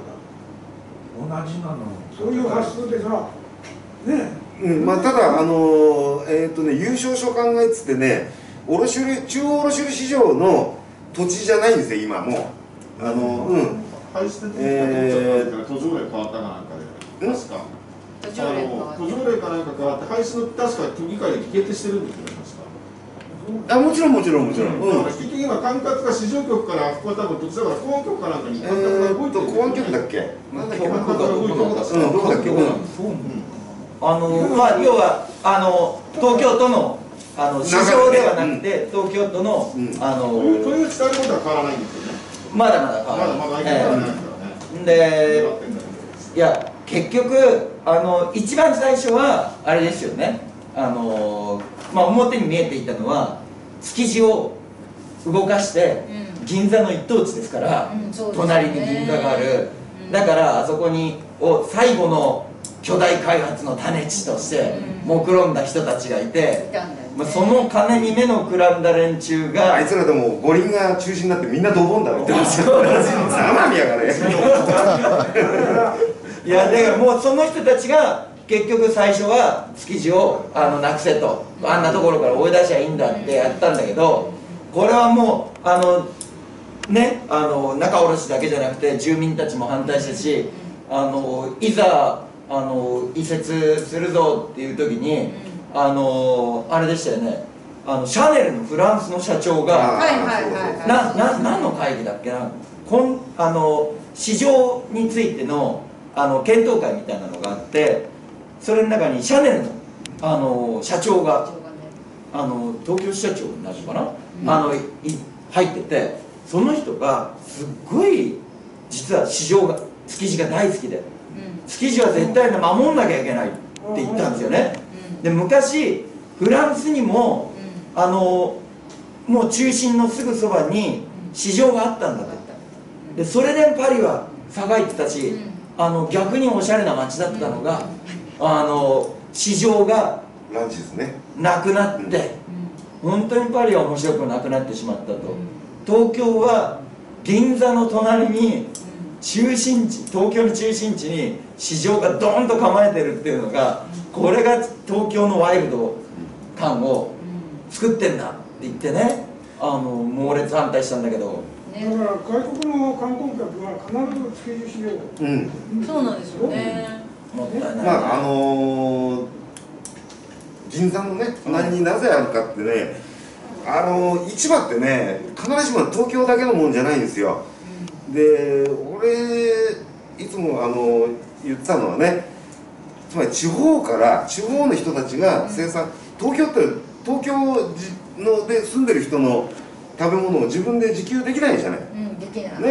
F: 同じなの。
E: そういう発想でさね。
A: うん、まあただあのえっ、ー、とね優勝所管外っつってね卸売中央卸売市場の土地じゃないんですよ今もうあのうん。
G: 廃止的にえー、途上例変わったかなんかで、確か
D: 途上例
G: かなんか変わって、廃止の確か都議会で決定してるんですよね、確か。
A: あもちろんもちろんもちろん。
G: うん、結局今、管轄が市場局から、あそこは多分、どっちだから、公安局かなんかに管轄が動いてる。
A: 公安局だっけなんだっけ、
C: 管轄が動いてる。
A: どこだっけ、
C: あの、まあ、要は、あの、東京都の、あの、市場ではなくて、東京都の、あの、
G: そういう伝えることは変わらないんですよね。
C: まだまだ変わらない。
G: まだまだ変わらないからね。
C: で、いや、結局、あの、一番最初は、あれですよね。あの、まあ、表に見えていたのは、築地を動かして、銀座の一等地ですから、隣に銀座がある。だから、あそこに、を最後の巨大開発の種地として、目論んだ人たちがいて、まあ、その金に目のくらんだ連中が
A: あいつらでも五輪が中止になってみんなドボンだ言ってましたよ。生身やがね。
C: いやだからもうその人たちが結局最初は築地をあのなくせとあんなところから追い出しゃいいんだってやったんだけどこれはもうあのねあの仲卸だけじゃなくて住民たちも反対したしあのいざあの移設するぞっていう時にあのあれでしたよねあのシャネルのフランスの社長がなな何の会議だっけなこんあの市場についてのあの検討会みたいなのがあってそれの中にシャネルのあの社長があの東京支社長になるのかな、うん、あのい入っててその人がすっごい実は市場が築地が大好きで、うん、築地は絶対守んなきゃいけないって言ったんですよね、うん、で昔フランスにも、うん、あのもう中心のすぐそばに市場があったんだとでそれでパリは栄えてたし、うん、あの逆におしゃれな街だったのが、うん、あの市場が
A: ランチですね
C: なくなって、うん、本当にパリは面白くなくなってしまったと、うん、東京は銀座の隣に中心地東京の中心地に市場がドーンと構えてるっていうのがこれが東京のワイルド感を作ってんだって言ってねあの猛烈反対したんだけど
E: だから外国の観光客は必ず築地市場
D: うんそうなんですよね
C: もったいない
A: まああのー、銀座のね隣になぜあるかってねあのー、市場ってね必ずしも東京だけのもんじゃないんですよ、うん、で俺いつもあのー、言ってたのはねつまり地方から地方の人たちが生産、うん、東京って東京ので住んでる人の食べ物を自分で自給できないじゃない、
D: うん、できない
A: ね、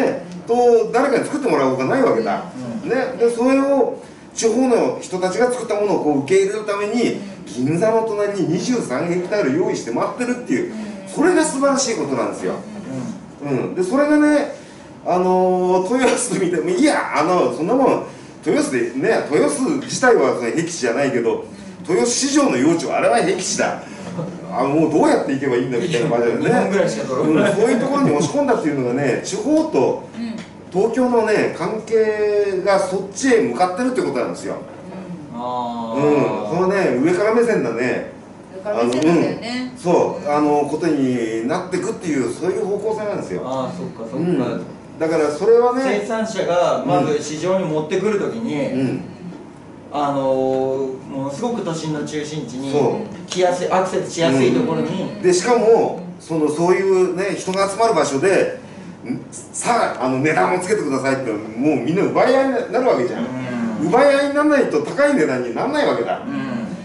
A: と誰かに作ってもらうほかないわけだ、ね、でそれを地方の人たちが作ったものをこう受け入れるために銀座の隣ににじゅうさんヘクタール用意して待ってるっていう、それが素晴らしいことなんですよ、うん、でそれがね、あのー、豊洲見てもいやあのそんなもん豊洲でね、豊洲自体は僻地じゃないけど豊洲市場の用地はあれは僻地だあもうどうやって行けばいいんだみたいな感じでね、うん、そういうところに押し込んだっていうのがね、地方と東京のね関係がそっちへ向かってるってことなんですよ。うん、そのね上から目線だね、
D: 上から目線なんだよね。
A: そう、あのことになっていくっていうそういう方向性なんですよ。
C: ああ、そっかそっか。うん、
A: だからそれはね、
C: 生産者がまず市場に持ってくるときに、うん、あのものすごく都心の中心地に来やすい、アクセスしやすいところに、
A: うん、でしかもそのそういうね人が集まる場所でさあ、あの値段をつけてくださいってもうみんな奪い合いになるわけじゃん、うん、奪い合いにならないと高い値段にならないわけだ、うん、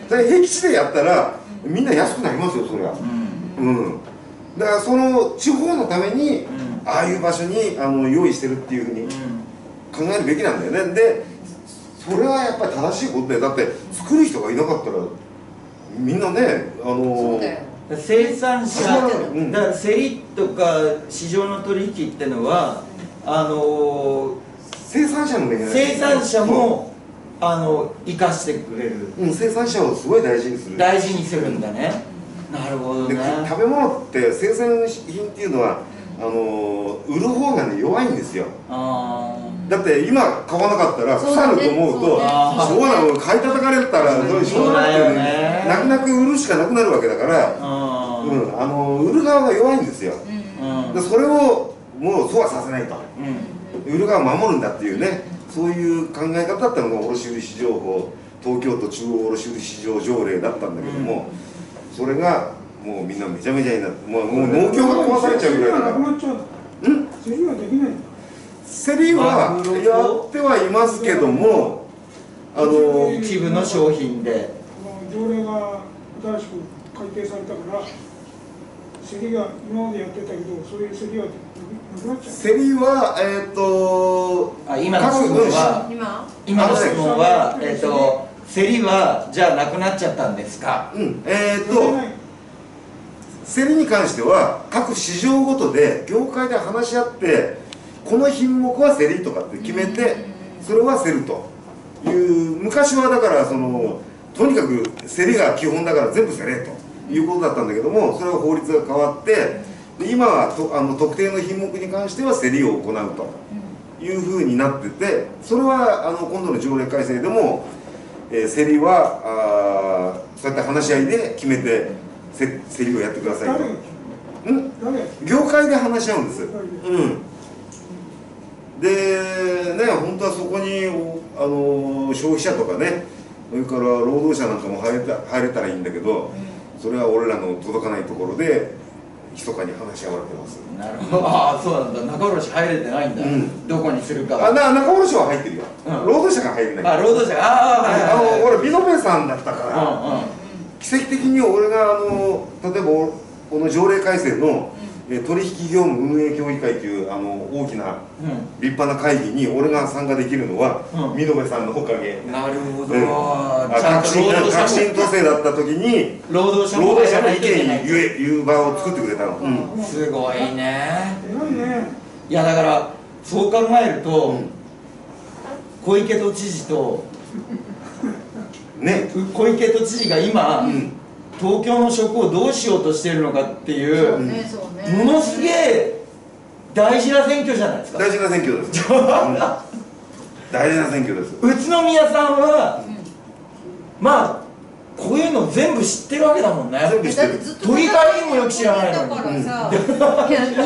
A: で僻地でやったらみんな安くなりますよそれは、うん、うん、だからその地方のために、うん、ああいう場所にあの用意してるっていうふうに考えるべきなんだよね。でそれはやっぱり正しいことで、だって作る人がいなかったらみんなね、あのー、
C: 生産者、うん、だから競りとか市場の取引ってのはあのー、
A: 生産者の目
C: 生産者もあの生かしてくれる、
A: うん、生産者をすごい大事にする
C: 大事にするんだね、うん、なるほどね。
A: で食べ物って生鮮品っていうのはあのー、売る方がね弱いんですよ。あだって今買わなかったら腐ると思うと、しょうがない、買い叩かれたらしょうがないよね、泣く泣く売るしかなくなるわけだから、うん、あの売る側が弱いんですよ、うん、でそれをもうそうはさせないと、うん、売る側を守るんだっていうね、そういう考え方だったのが卸売市場法、東京都中央卸売市場条例だったんだけども、うん、それがもうみんなめちゃめちゃになって、もう農協が壊されちゃうぐらいだから。うん？
E: 競りはできないんだ。
A: 競りはやってはいますけども、あの
C: 一部の商品で
E: 条例が新しく改定されたから競りが今までやってたけど、そういう競りはなくなっちゃう。
A: 競りはえっと
C: あ今の質問は今今の質問はえっと競りはじゃあなくなっちゃったんですか。
A: うんえっと競りに関しては各市場ごとで業界で話し合ってこの品目は競りとかって決めてそれは競るという昔はだからそのとにかく競りが基本だから全部競れということだったんだけども、それは法律が変わってで今はとあの特定の品目に関しては競りを行うというふうになってて、それはあの今度の条例改正でも、えー、競りはあそうやって話し合いで決めて競りをやってくださいと。ん業界で話し合うんです。うんでね、本当はそこにあの消費者とかね、それから労働者なんかも入れた入れたらいいんだけど、それは俺らの届かないところで密かに話し合われてます。
C: なるほど。ああそうなんだ。仲卸入れてないんだ、うん、どこにするか。
A: あな仲卸は入ってるよ、うん、労働者が入れない。
C: あ労働者がああはいはいはい、
A: あの俺美濃部さんだったから、うんうん、奇跡的に俺があの例えばこの条例改正の取引業務運営協議会というあの大きな立派な会議に俺が参加できるのは美濃部さんのおかげ。
C: なるほど、うん、
A: 革新革新都政だった時に
C: 労働者
A: の意見に言え言う場を作ってくれたの、
C: うん、すごいね。いやだからそう考えると、うん、小池都知事と
A: ね
C: 小池都知事が今、うん東京の職をどうしようとしているのかっていうものすげえ大事な選挙じゃないですか。
A: 大事な選挙です、うん、大事な選挙です。
C: 宇都宮さんは、うん、まあこういうの全部知ってるわけだもんね。
A: 全部知ってる。
C: 都議会議員もよく知らないのに。だからさ、うん、いやにばん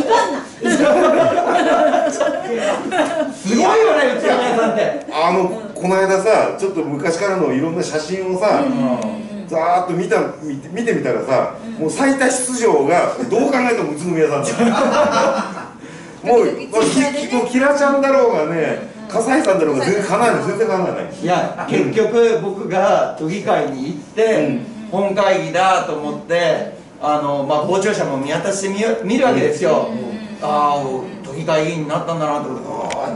C: なすごいよね宇都宮さんって。
A: あの、うん、この間さちょっと昔からのいろんな写真をさ、うんざーっと見た見て見てみたらさ、うん、もう最多出場がどう考えても宇都宮さんだもう、もうキラちゃんだろうがね、笠井さんだろうが全然かなわない、全然かなわない。
C: いや結局僕が都議会に行って、うん、本会議だと思ってあの、まあ、傍聴者も見渡してみ見るわけですよ、うん、ああ都議会議員になったんだなと思って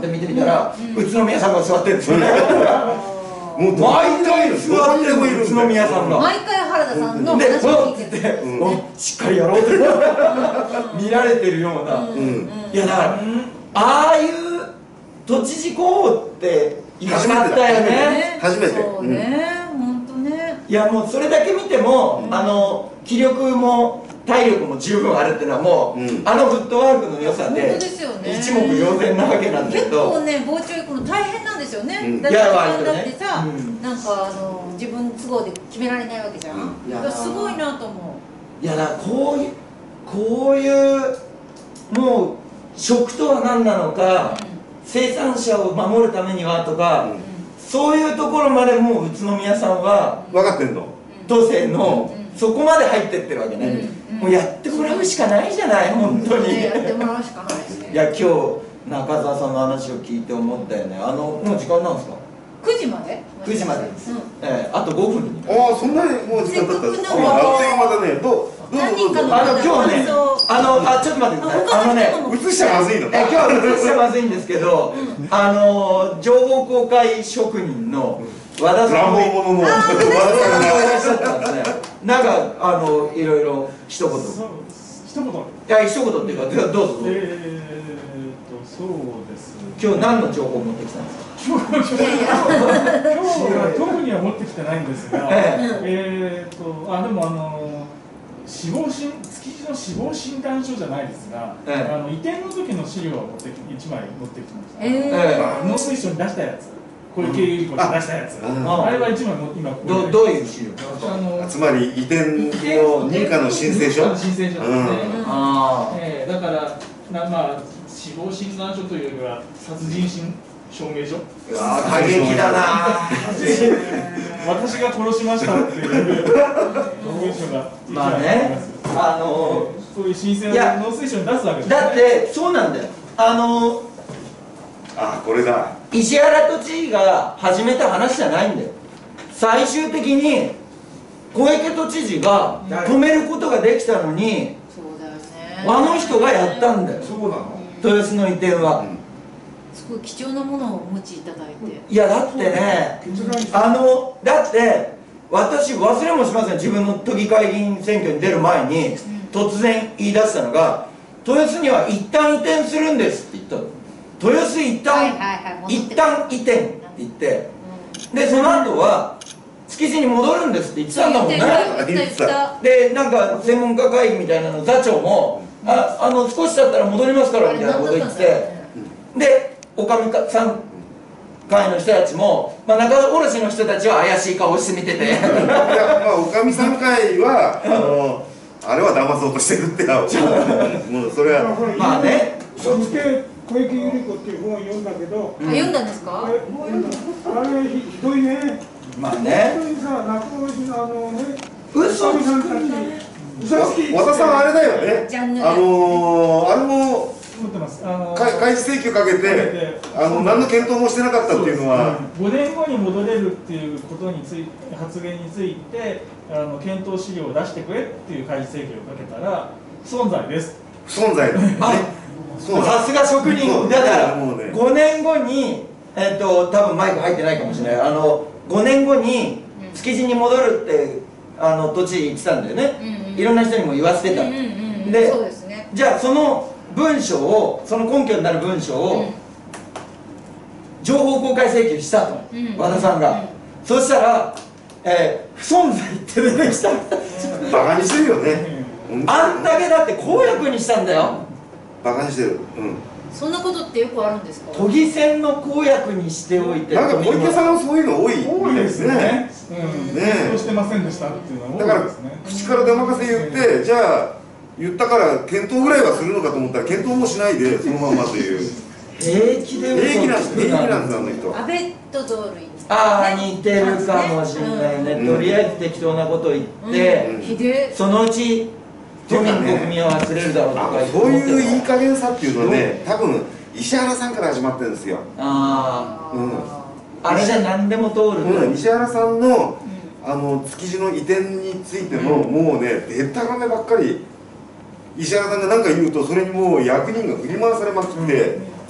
C: って見てみたら、宇都宮さんが座ってるんですよね。
A: もう
C: 毎回座ってる宇都宮さんが。
D: 毎回原田さんの
C: で、
D: 話を聞いてて、
C: しっかりやろうって見られてるような。いやだからああいう都知事候補っていなかったよね。
A: 初めて。
D: そうね、本当ね。
C: いやもうそれだけ見ても、あの気力も体力も十分あるっていうのはもう、あのフットワークの良さで一目瞭然なわけなんだけ
D: 結
C: ど。
D: 構ね、傍聴行くの大変なんですよね。
C: ん
D: だって
C: いや割とね
D: だってさ、なんかあの自分都合で決められないわけじゃん。だからすごいなと思う。
C: いやだからこういうこういうもう食とは何なのか、生産者を守るためにはとか、そういうところまでもう宇都宮さんは
A: 分かってんの。
C: 都政のそこまで入ってってるわけね。もうやってもらうしかないじゃない、本当に。
D: やってもらうしかないですね。
C: いや今日中澤さんの話を聞いて思ったよね。あのもう時間なんですか？
D: くじまで？
C: くじまでです。ええ、あとごふんに。
A: ああ、そんなにもう時間経ったんですか？あっという間だね。どう
D: 何人かの
C: あの今日ね、あのあちょっと待ってください。あのね、
A: 映しちゃまずいの。
C: え今日は映しちゃまずいんですけど、あの情報公開職人の和田さん
A: 乱暴者の和田さんが
C: いらっしゃったんですね。なんかあのいろいろ一言。
F: 一言。
C: いや一言っていうかどうぞどうぞ。
F: えーっとそうですね。
C: 今日何の情報を持ってきたんですか？
F: 今日は特には持ってきてないんですが、えーっとあでもあの死亡診築地の死亡診断書じゃないですが、あの移転の時の資料を持ってき一枚持ってきました。農水省に出したやつ。小池百合子が出したやつ、あれは一枚も今
C: どどういう資料？
F: あの
A: つまり移転の認可の申請書。
F: 申請書ですね。ああ、ええだからなまあ死亡診断書というよりは殺人診証明書。
C: ああ過激だな。
F: 私が殺しましたっていう証明書が
C: まあね、あの
F: そういう申請を農水省に出すわけですね。
C: だってそうなんだよ。あの
A: あこれだ。
C: 石原都知事が始めた話じゃないんだよ。最終的に小池都知事が止めることができたのに、
D: そうだよね。
C: あの人がやったんだよ。
G: そうなの？
C: 豊洲の移転は。
D: すごい貴重なものをお持ちいただいて。
C: いやだってね、あのだって私忘れもしません。自分の都議会議員選挙に出る前に突然言い出したのが、豊洲には一旦移転するんですって言ったの。豊洲一旦一旦移転って言って、でその後は築地に戻るんですって言ってたんだもんね。でなんか専門家会議みたいなの座長もああの少し経ったら戻りますからみたいなこと言ってて、でおかみさん会の人たちも、まあ、仲卸の人たちは怪しい顔して見てていや
A: まあおかみさん会はあのあれは騙そうとしてるってもうそれは
C: まあね。
E: 小池百合子っていう本を読んだけど、
D: 読んだんですか？
E: あれひどいね。
C: まあね。
E: 本当にさ、仲卸のあのね、
C: 嘘
E: さんたち、
A: 和田さんあれだよね。あのあれも開示請求かけて、あの何の検討もしてなかったっていうのは、
F: ごねんごに戻れるっていうことについて発言についてあの検討資料を出してくれっていう開示請求をかけたら不存在です。
A: 不存在だ。
C: さすが職人だからごねんごにえっと多分マイク入ってないかもしれない。あのごねんごに築地に戻るってあの都知事言ってたんだよね。いろんな人にも言わせてた。でじゃあその文章をその根拠になる文章を情報公開請求したと和田さんが。そしたらえ不存在って出てきた。
A: バカにしてるよね。
C: あんだけだって公約にしたんだよ。
A: バカにしてる。うん。
D: そんなことってよくあるんですか？
C: 都議選の公約にしておいて。
A: なんか小池さんはそういうの多い。
F: 多いですね。ね
A: え。
F: そうしてませんでしたっていうのは
A: だから口から出まかせ言ってじゃあ言ったから検討ぐらいはするのかと思ったら検討もしないでそのままという。
C: 平気で
A: 平気なんです。平気なんですあの人。
D: 安倍と同類。
C: ああ似てるかもしれないね。とりあえず適当なこと言ってそのうち都民国民は忘れるだろうとか言って。
A: そういういい加減さっていうのはね、多分石原さんから始まってるんですよ。
C: ああ、あれじゃ何でも通る。
A: 石原さんのあの築地の移転についてのもうねでたらめばっかり石原さんが何か言うとそれにもう役人が振り回されまくって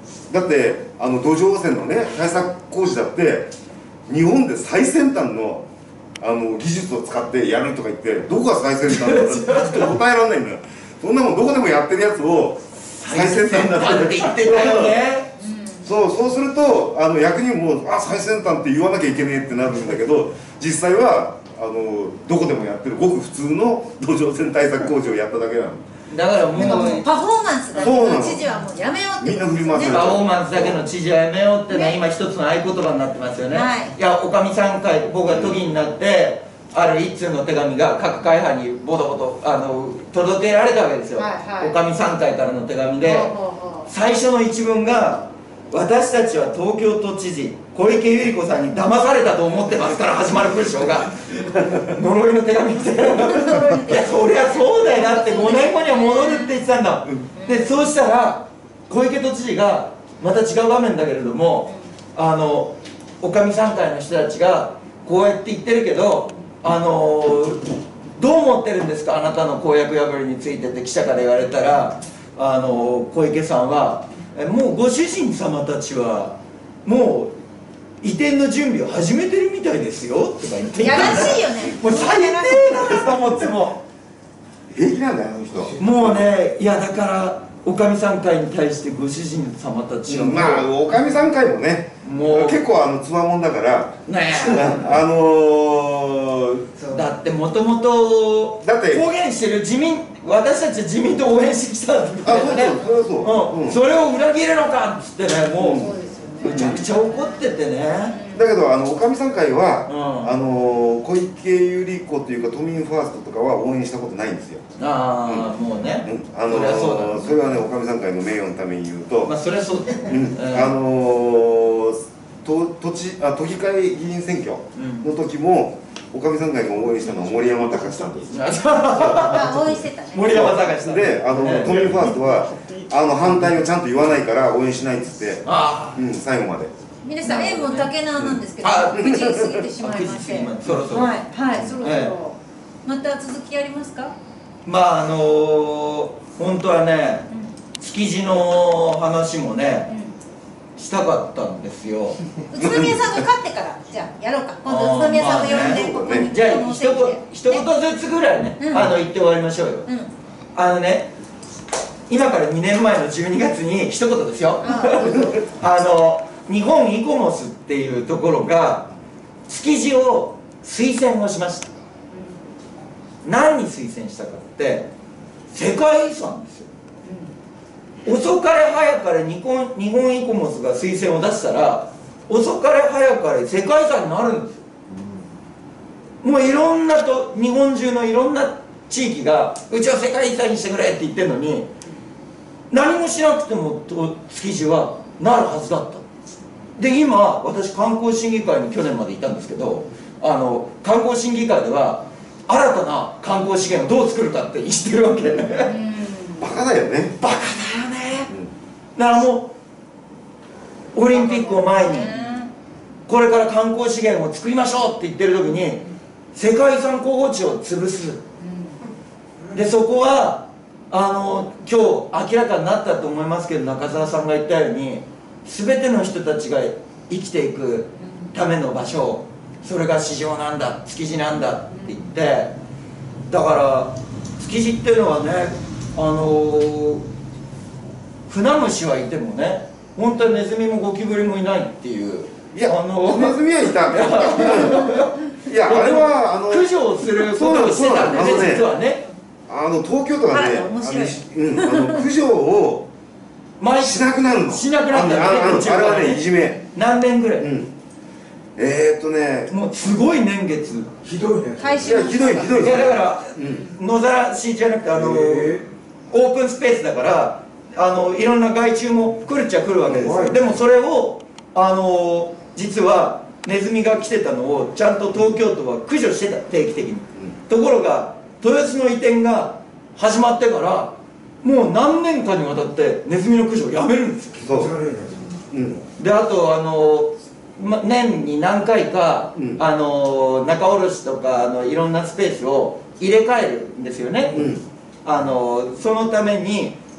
A: だってあの土壌汚染のね対策工事だって日本で最先端のあの技術を使ってやるとか言ってどこが最先端だってちょっと答えられないんだよ。そんなもんどこでもやってるやつを最先端だって
C: 言ってたよね。
A: そうそうするとあの逆にもうあ最先端って言わなきゃいけねえってなるんだけど実際はあのどこでもやってるごく普通の土壌汚染対策工事をやっただけなの。
C: だからもう
D: パフォーマンスだけの知事はもうやめようって
A: みんな振り回される。
C: パフォーマンスだけの知事はやめようってのは今一つの合言葉になってますよね。
D: はい、
C: いやおかみさん会僕が都議になってある一通の手紙が各会派にボトボトあの届けられたわけですよ。
D: はいはい、
C: おかみさん会からの手紙で最初の一文が「私たちは東京都知事小池百合子さんに騙されたと思ってます」から始まる文章が呪いの手紙でいやそりゃそうだよだってごねんごには戻るって言ってたんだ。でそうしたら小池都知事がまた違う場面だけれどもあのおかみさん会の人たちがこうやって言ってるけどあのどう思ってるんですかあなたの公約破りについてって記者から言われたらあの小池さんはもうご主人様たちはもう移転の準備を始めてるみたいですよとか言って
D: やらしいよね。
C: もう最低なんだと思っても
A: 平気なんだよあの人。
C: もうねいやだからおかみさん会に対してご主人様たちはもう
A: まあおかみさん会もねもう結構あのつわもんだから
C: ね
A: あのー、
C: だってもともと
A: だって
C: 公言してる自民私たち自民党応援してきたんだよね。
A: あそうそうそう、
C: うん、それを裏切るのかっつってねもう、
D: そうですよね、
C: めちゃくちゃ怒っててね。
A: だけどあのおかみさん会は、
C: うん、
A: あの小池百合子というか都民ファーストとかは応援したことないんですよ。
C: ああ、うん、もうね、
A: うん、あの
C: それはそうだ、
A: それはねおかみさん会の名誉のために言うと、
C: まあそれはそうだよね、
A: うん
C: うん、
A: あのと都知あ都議会議員選挙の時も、おかみさん会が応援したのは森山隆さんです。
D: あ応援してたね。
C: 森山隆さん
A: で、あの、
C: ね、
A: 都民ファーストはあの反対をちゃんと言わないから応援しないっつって、
C: あ、
A: うん、最後まで。
D: 皆さん、塩分竹縄なんですけど、くじ過ぎてしまいまして、
C: そろそろ、
D: はい、はい、そろそろ、また続きありますか？
C: まああのー、本当はね、うん、築地の話もね、うん、したかったんですよ。
D: 宇都宮さんが勝ってからじゃあやろうか。今度宇都宮さんを呼んでここに、
C: じゃあ一言一言ずつぐらいね、うん、あの言って終わりましょうよ。うん、あのね、今からにねんまえのじゅうにがつに一言ですよ。あの日本イコモスっていうところが築地を推薦をしました。うん、何に推薦したかって世界遺産ですよ。うん、遅かれ早かれ日本日本イコモスが推薦を出したら遅かれ早かれ世界遺産になるんですよ。うん、もういろんなと日本中のいろんな地域がうちは世界遺産にしてくれって言ってるのに何もしなくても築地はなるはずだった。で今私観光審議会に去年までいたんですけどあの観光審議会では新たな観光資源をどう作るかって言ってるわけ。
A: バカだよね。
C: バカだよね。うん、だからもうオリンピックを前にこれから観光資源を作りましょうって言ってる時に世界遺産候補地を潰す。でそこはあの今日明らかになったと思いますけど中澤さんが言ったように全ての人たちが生きていくための場所それが市場なんだ築地なんだって言ってだから築地っていうのはねあの船虫はいてもね本当はネズミもゴキブリもいないっていう
A: いやあのネズミはいたいやあれはあの
C: 駆除をすることをしてたんだね実はね
A: あの東京都がね駆除をしなくなるの
C: しなくなったの
A: あれはねいじめ
C: 何年ぐらい、うん、
A: えーっとね
C: もうすごい年月
G: ひどいね
A: いやひどいひどい
C: いやだから、うん、野ざらしじゃなくてあのオープンスペースだからあのいろんな害虫も来るっちゃ来るわけですよ。でもそれをあの実はネズミが来てたのをちゃんと東京都は駆除してた定期的に、うん、ところが豊洲の移転が始まってからもう何年間にわたってネズミの駆除をやめるんですよ。そう、うん、であとあの、ま、年に何回か、うん、あの仲卸とかあのいろんなスペースを入れ替えるんですよね。うん、あのそのために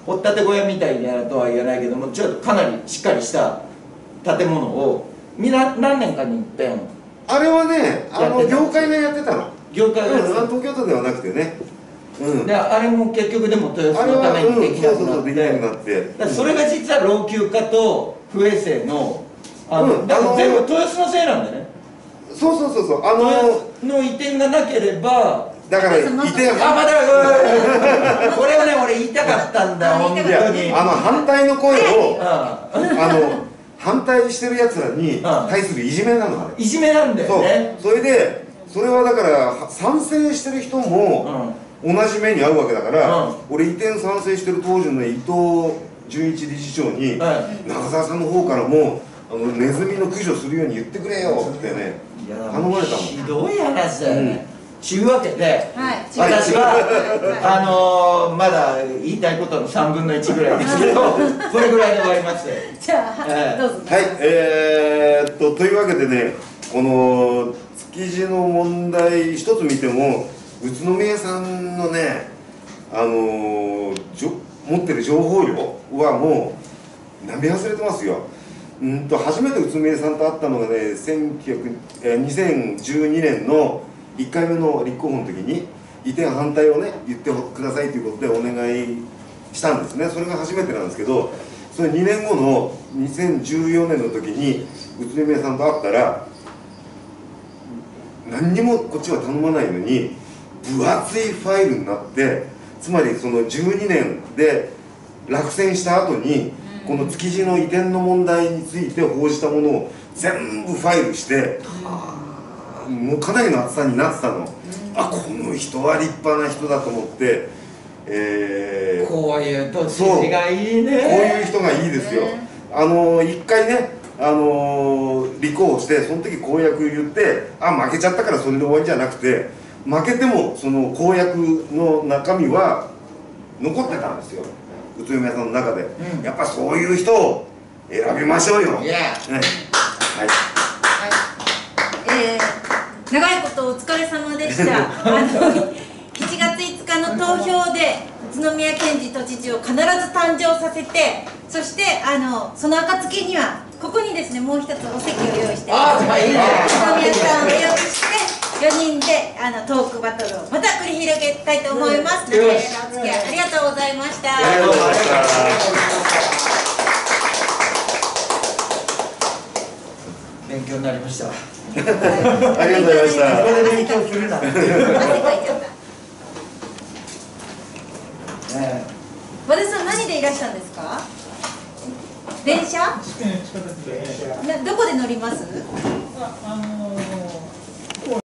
C: 掘ったて小屋みたいなとは言えないけども、ちょっとかなりしっかりした建物をみな何年かに一遍
A: あれはね、あの業界がやってたの。
C: 業界が、
A: うん、東京都ではなくてね、うん、
C: であれも結局でも豊洲のためにできなくなって、それが実は老朽化と不衛生のあの、うん、だから全部豊洲のせいなんだよね。
A: そうそうそうそう、あの
C: の移転がなければ、
A: だから移転、
C: あ、まだこれをね俺言いたかったんだ本当に。
A: あの反対の声をあの反対してるやつらに対するいじめなの、あれ
C: いじめなんだよね。
A: そう、それでそれはだから賛成してる人も同じ目に遭うわけだから、うん、俺移転賛成してる当時の伊藤純一理事長に、うん、中澤さんの方からもあのネズミの駆除するように言ってくれよってね頼まれたもん。
C: ひどい話だよね。ちゅうわけで、
D: はい、
C: 私は、あのー、まだ言いたいことのさんぶんのいちぐらいですけどこれぐらいで終わります。
D: じゃあ、えー、どうぞ。
A: はい、えー、っとというわけでね、この築地の問題一つ見ても宇都宮さんのね、あのー、じょ持ってる情報量はもう並忘れてますよ。うんと初めて宇都宮さんと会ったのがね、にせんじゅうにねんのいっかいめの立候補の時に移転反対をね言ってくださいということでお願いしたんですね。それが初めてなんですけど、それにねんごのにせんじゅうよねんの時に宇都宮さんと会ったら何にもこっちは頼まないのに分厚いファイルになって、つまりそのじゅうにねんで落選した後にこの築地の移転の問題について報じたものを全部ファイルしてもうかなりの厚さになってたの。あ、この人は立派な人だと思って、えー、
C: こういう都知事がいいね。
A: こういう人がいいですよ。あの一回ね、あのー、立候補してその時公約言ってあ負けちゃったからそれで終わりじゃなくて、負けてもその公約の中身は残ってたんですよ、宇都宮さんの中で、うん、やっぱそういう人を選びましょうよ。
C: いや、
A: はい、
D: えー、長いことお疲れ様でした。あのしちがついつかの投票で宇都宮健治都知事を必ず誕生させて、そしてあのその暁にはここにですねもう一つお席を用意して
C: あー、いいね、
D: 宇都宮さんをお呼びしてよにんであのトークバトルをまた繰り広げたいと思います。長い間お付き合いありがとうございました。
A: ありがとうございました。
C: 勉強になりました。
A: ありがとうございました。
C: これで勉強するな。汗かいちゃった。
D: 和田さん何でいらしたんですか？電車？
F: 地下鉄で。
D: どこで乗ります？
F: あ、あのー